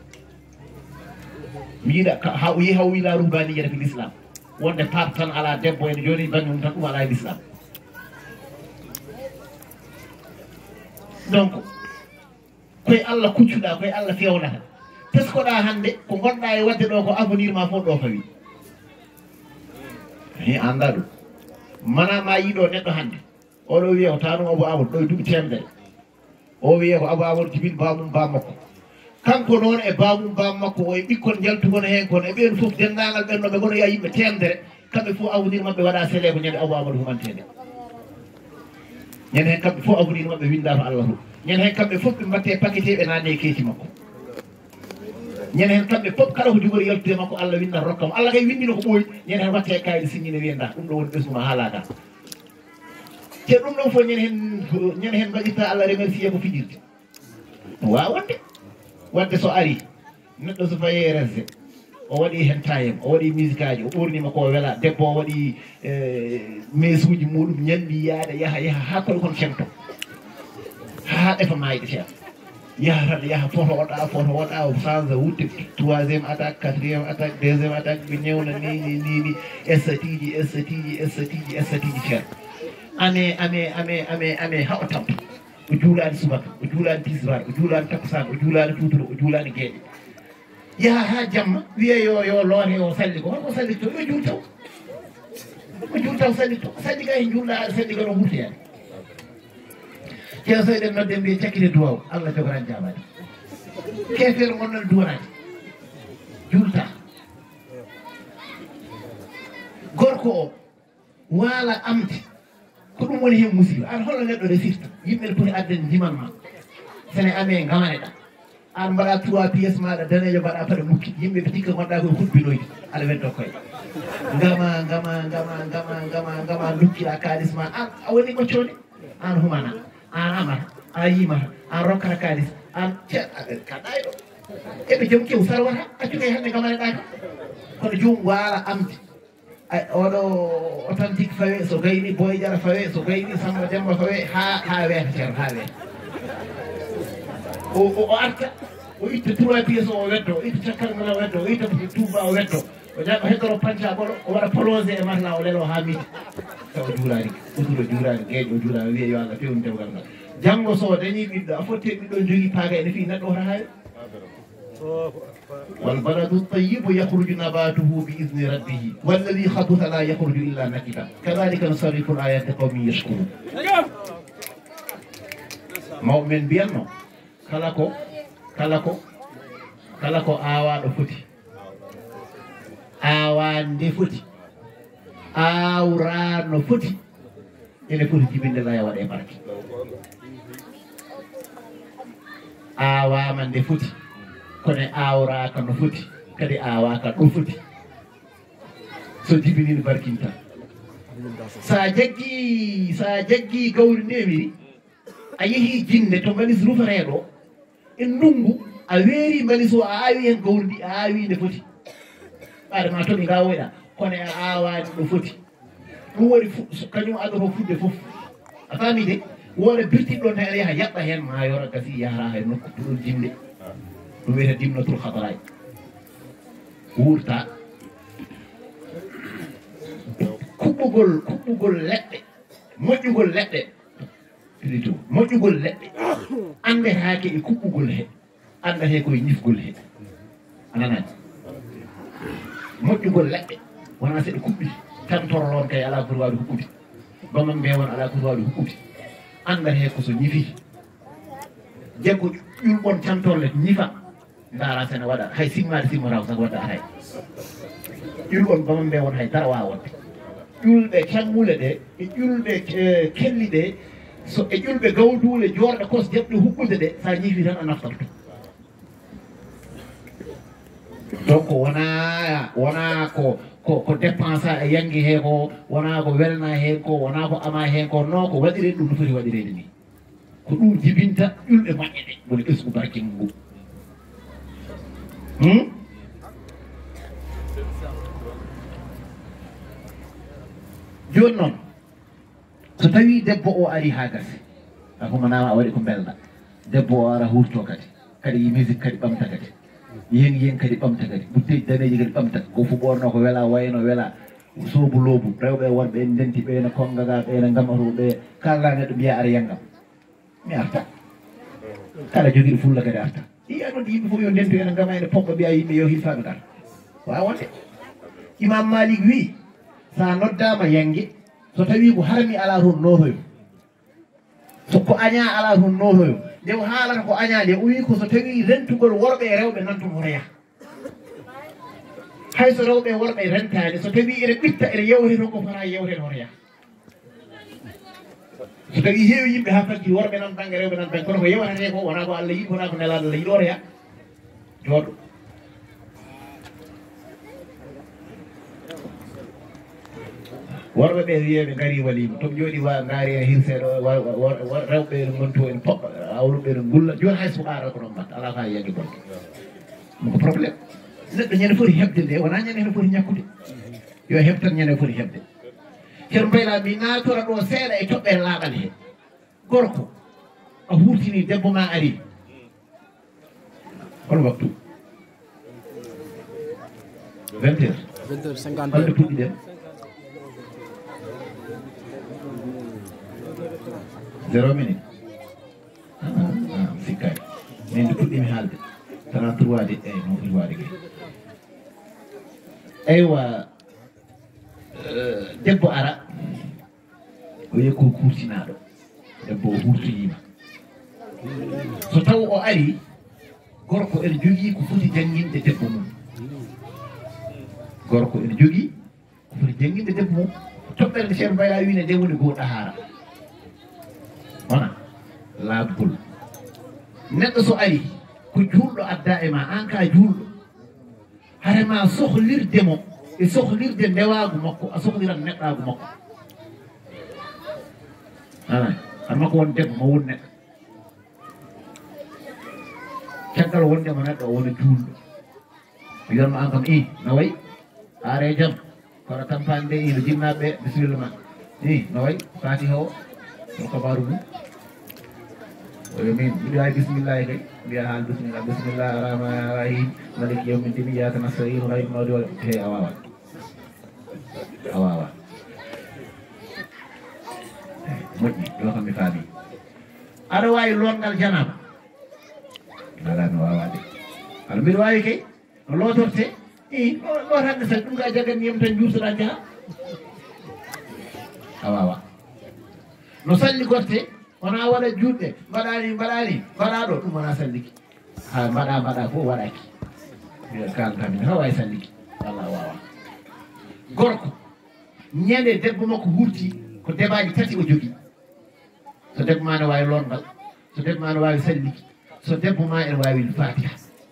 mi yiɗa ha o yi ha o wi la ruhbaniyata fi l'islam wonde pape tan ala debbo ene joni bangi mum tan ɗum ala e l'islam donc koye Allah kuccuɗa koye Allah fewnata teskoɗa hande ko gonɗa e wadde ɗo ko avenir ma fof ɗo fawi hi anda ɗum mana ma yiɗo neɗɗo hande oɗo wiye ko tanum Abou Amadou ɗo e duuɓi temedere o wiye ko Abou Amadou jibin bamum ba makko kanko noon e bamum ba makko o e ɓikkon jaltugono hen kono e ɓen foof dendagal ɓenno ɓe gono ya yimɓe temedere kamɓe fof avenir mabɓe waɗa sélé ko ñande Abou Amadou humantede ñande hen kamɓe fof avenir mabɓe winda to Allah to ñande hen kamɓe fof ɓe mbatte paqueté ɓe nanne e keeci makko ñande hen kamɓe fof kala ko jogori yaltude makko Allah winda rokkamo Allah kay windino ko ɓooyi ñande hen watte kayɗe signine wiyenda ɗum ɗo woni ɓesguma haalaka te ɗum ɗon fof ñande hen ñande hen mbaɗirta Allah remercié ko fijirde wawa wonde wadde so ari neɗɗo so fayi resde o waɗi hen tayem o waɗi musique aji o ɓornima ko wela debbo o waɗi mesuji muɗum ñandi yaade yaaha yaaha ha koye kon cemto ha ɗefa mayde ceer yaha tan yaha photo oɗa photo oɗa o change wudde troisiéme attaque quatriéme attaque deuxiéme attaque ɓe ñewna nini nini esatiji esatiji esatiji esatiji ceer ane ane ane ane ane ha o tampa o juulani subaka o juulani tisbar o juulani takusan o juulani tuturo o juulani gueɗe yaha ha jamma wiye yo yo loore o salli ko holko salli to yo juul taw o juul taw salli to salli ga e juulɗa aɗa salli ga no wurteyani ceeso eɗen nodde mbiye cakkite duwaw Allah jogoran jamade kefere gonnal duwanade juulta gorko o waala amde ko ɗum woni hen musiba an holno neɗɗo resirta yimɓe poti addani ndiman ma sene ame gamaneɗa an mbaɗa trois pièces maɗa danejo mbaɗa paɗa mukki yimɓe ɓe tikka gonɗa koye hubbinoyde aɗa weddo koye gama gama gama gama gama gama lukkiɗa kalis ma an a woni ɓoccode an humana an amata an yimata an rokkata kalis an ceer kaɗa ɗo eɓe joom kew sarwata accu kay hande gamaneɗa ka kono jomum waala amde oɗo authentique fawe so gayni Boy Diarra fawe so gayni Samba Demba fawe ha ha weeta ceerno ha weeta o o arta o itta trois pièces o weddo o itta cakkalngal o weddo o itta touba o weddo o jaɓa heddoro pancagol o waɗa prolongé e matelas o lelo ha midi taw juulani usuro juulani gueeƴo o juulani wiye yo Allah fewni dewgal ngal janggo so dañi ɓiɗɗo a fotte ɓiɗɗo jogui paaga ene fi neɗɗo wota hawi والبلد الطيب يخرج نباته بإذن ربه والذي خبث لا يخرج إلا نكدا كذلك نصرف الآيات لقوم يشكرون مؤمن بيانو كلاكو كلاكو كلاكو آوان فوتي آوان دي فوتي آوران فوتي إلى فوتي جبين الله يوان إبارك آوان دي فوتي kone awra ka no foti kadi awa ka ɗo foti so jibinini barkinta sa jaggi sa jaggi gawri ndemiri a yeehi jinne to mbalis rufareɗo e ndungu a weeri mbalis o a awi hen gawri ndi a awi nde foti ɓaade ma toɓi gawoyɗa kono a awani ɗo foti ɗum woni kañum adoto fudde foof a faami de wona birtiɗɗo tan aɗa yaha yaɓɓa hen ma yora gasi yahata hay nokku ɗuɗon jimde ɗum wiyete dimnatul hataraay wuurta kuɓɓugol kuɓɓugol leɗɗe moƴƴugol leɗɗe plutôt moƴƴugol leɗɗe andetake e kuɓɓugol he andate koye ñifgol he ananani moƴƴugol leɗɗe wona seɗe kuɓɓi tan torlon kay ala pour wawde huɓɓude bamam mbewon ala pour wawde huɓɓude andate ko so ñifi jeggo ƴulɓon cantolle ñifa ndara sene waɗa hay simmade simmo raw sago waɗa hay ƴulɓon bamam ɓe won hay dara wawa wonde ƴulɓe cammule ɗe e ƴulɓe kelli ɗe so e ƴulɓe gawdule jorɗe kos jeɓɗe huɓɓude ɗe sa ñifi tan a naftorto donc wona wona ko ko ko dépense e yangi he ko wona ko welna hen ko wona ko ama hen ko non ko waɗire ɗum no foti waɗirede ni ko ɗum jibinta ƴulɓe maƴƴe ɗe woni ɓesgu barkingu ngu joni noon so tawi debbo o ari ha gasi a humanama a waɗi ko belɗa debbo o ara hurto kadi kadi yi musique kadi ɓamta kadi yen yen kadi ɓamta kadi butteji daneji kadi ɓamta ko fu ɓorno ko wela wayno wela soobu loobu rewɓe worɓe en denti ɓeyno kongaga ɓeyno gamatoɓe ɓe kala neɗɗo mbiya ara yangam mi arta kala joguiɗo fulla kadi arta iya ɗon yimɓe fof yo ndentu ene gama ene pompa mbiya yimɓe yo hilfaɓe gar wawa wonde imam Malik wi sa noddama yangue so tawi ko harmi ala toon notoyo so ko aña ala toon notoyo nde o haalata ko aña nde o wi ko so tawi rentugol worɓe e rewɓe nanton hoto yaha hayso rewɓe e worɓe rentade so tawi ene ɓitta ene yewte toon ko fota yewtede hoto yaha so tawi heewi yimɓe ha faggi worɓe nan banggue rewɓe nan banggue kono ko yewtate ko wona ko Allah yiɗi wona ko nelaɗo Allah yiɗi oto yaha jooɗo worɓe ɓe wiyeɓe gari walima toɓe jooɗi wa gaari e hirseɗo rewɓe ne gonto en poɓɓa awluɓe ne gulla joni hay so ɓaara ko ɗon mbatta ala fa yagge bonde ɗum ko probléme neɗɗo ñande foti heɓde nde wona ñande hene foti ñakkude yo heɓ tan ñande foti heɓde ceerno Bayla mi natora ɗo seeɗa e toɓɓere laaɓal he gorko a hurtini debbo ma ari hono waktu vingt heures vingt heures cinquante holde puɗɗiɗen zéro minute sikkani min nde puɗɗimi haalde tana trois de eyyi non foti waade kay eywa debbo ara o wiye ko kurtinaɗo debbo o hurtoyima so taw o ari gorko ene jogui ko foti jangguinde debbo mum gorko ene jogui ko foti jangguinde debbo mum toɓɓere nde ceerno Bayla wine nde woni goo ɗahara wona laabgol neɗɗo so ari ko julɗo adda e ma an ka julɗo harema sohlirdemo e sohlirde ndewagu makko a sohlirat neɗɗagu makko ana har makko won debbo mo won neɗɗo caggal wondemo neɗɗo o wona julɗo wiyanmo an kam i no wayi are jaam kono tampani nde ino jinnaɓeɓe bisimilla ma i no wayi fatiha o ɗum kabaru mum oyo min mbiɗa wawi bisimillahi kay mbiya haal bisimillah bisimillahi rahmani rahim maliki yawmi ddin iyaka nasta'in hayno mawdi wala he a wawa a wawa moƴƴi ɗo kam mi faami aɗa wawi longal janaba ala mi wawa de aɗa mbiɗa wawi kay no lotorte i lotande sag ɗum ka jaganniyam tan juusoɗa jaaha a wawa no salli gorte wona waɗa juɗɗe mbaɗani mbaɗani mbaɗa ɗo ɗum wona salliki ha mbaɗa mbaɗa fof waɗaki mbiɗa kaltamin ha wawi salliki walla wawa gorko ñande debbo makko hurti ko debaji tati o jogui so debbo ma ne wawi longal so debbo ma ne wawi salliki so debbo ma ene wawi fatiha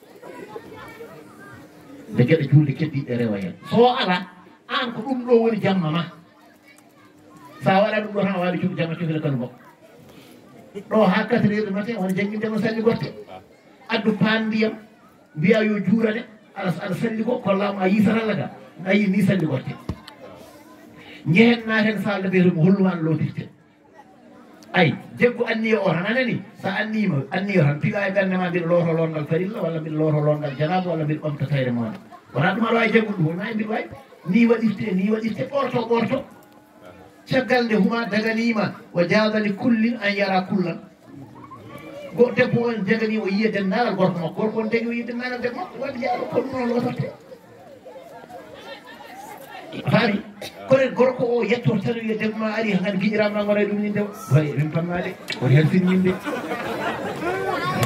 nde gueɗe julde keddiɗe rewa hen so ala an ko ɗum ɗo woni jamma ma sa waɗa ɗum ɗo tan a wawi cuɓi jamma cofila kanu makko ɗo ha quatre heures du matin wona jangguindemo salli gorte addu pan ndiyam mbiya yo juurane aɗa aɗa salli ko kollama a yisatalla ga a yi ni salli gorte ñehen naten salde mbiyetemo holluma an lotirte ayi debbo anni o tan anani sa annima anniyo tan piga e ɓerde ma mbiɗa looto longal farilla walla mbiɗa looto longal janaba walla mbiɗa ɓamta tayre mawde wona ɗum aɗa wawi jaggude ɗum wona mbiɗa wawi ni waɗirte ni waɗirte ɓorto ɓorto caggal nde huma daganima wa jaada li kullin an yara kullan go debbo on jagani o yiya dennagal gorko makko gorko on dagi o yiya dennagal debbo makko wadde jaaɗo ko ɗum noon lotorte faami kono gorko o yettor tan wiya debbo ma ari han giƴirama gona e ɗum ni ndew way min pammade oto helsin yimɓe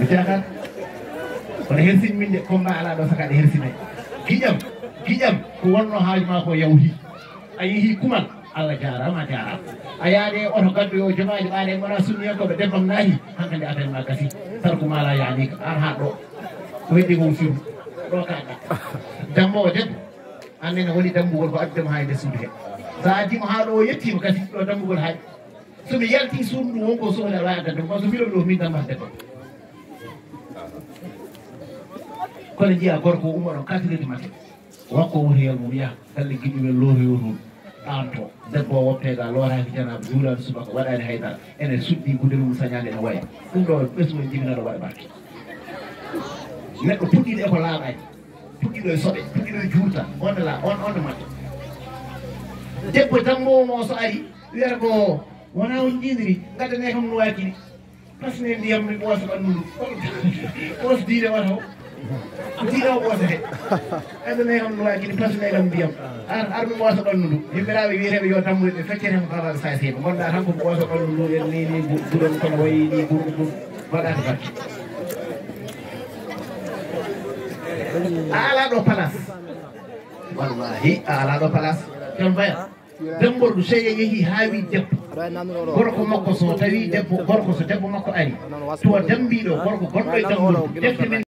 jahat kono hersin min de combat ala ɗo saka ɗe hersine giƴam giƴam ko wonno haaju ma ko yawti a yeehi kumal Allah jarama jarama a yaade oto gaddu yo jomaji ɓaade wona sunniyankoɓe debam naahi hankande affaire ma gasi sarku mala yanika ar ha ɗo ko heddi ko firu ɗo kaɗa dammowo debbo annene woni dambugol ko addudema ha e nder suudu he sa addima ha ɗo o yettima gasi ɗo dambugol haaɗi somi yalti suudu ɗum wonko sohli aɗa wawi addande ko so mbiɗomi ɗo min dammata debbo kono jiya gorko umma ɗon quatre heures du matin wakko woteyel mum yaha galle giɗumen lootoyo toon ɗanto debbo o woppega looraki janaba juulani subaka waɗani haydara ene suɗɗi gudel mum sañade ene waya ɗum ɗo ɓesmumen jibinaɗo waɗa barke neɗɗo puɗɗiɗo eko laaɓani puɗɗiɗo e soɓe puɗɗiɗo e juurta on la on on matte debbo dammowo mo so ari wiyata ko wona on jiidiri gaddane kam no wakili pasne ndiyam mi ɓoosa ɓanndu ɓoos diine wata o diine o ɓoosete gaddane kam no wakili pasne kam ndiyam ar ar mi ɓoosa ɓanndu ndu yimɓiraaɓe wiyeteɓe yo dammude ɓe feccetemo kalaɗo sa seeɗa gonɗa tan ko ɓoosa ɓanndu ndu en ni ni guɗon kono wayi ni gurɗu ɗum waɗata barke a ala ɗo place wallahi a ala ɗo place jon baya demborɗo seye yeehi ha wi debbo gorko makko so tawi debbo gorko so debbo makko ari to dambiɗo gorko gonɗo e dambude defte men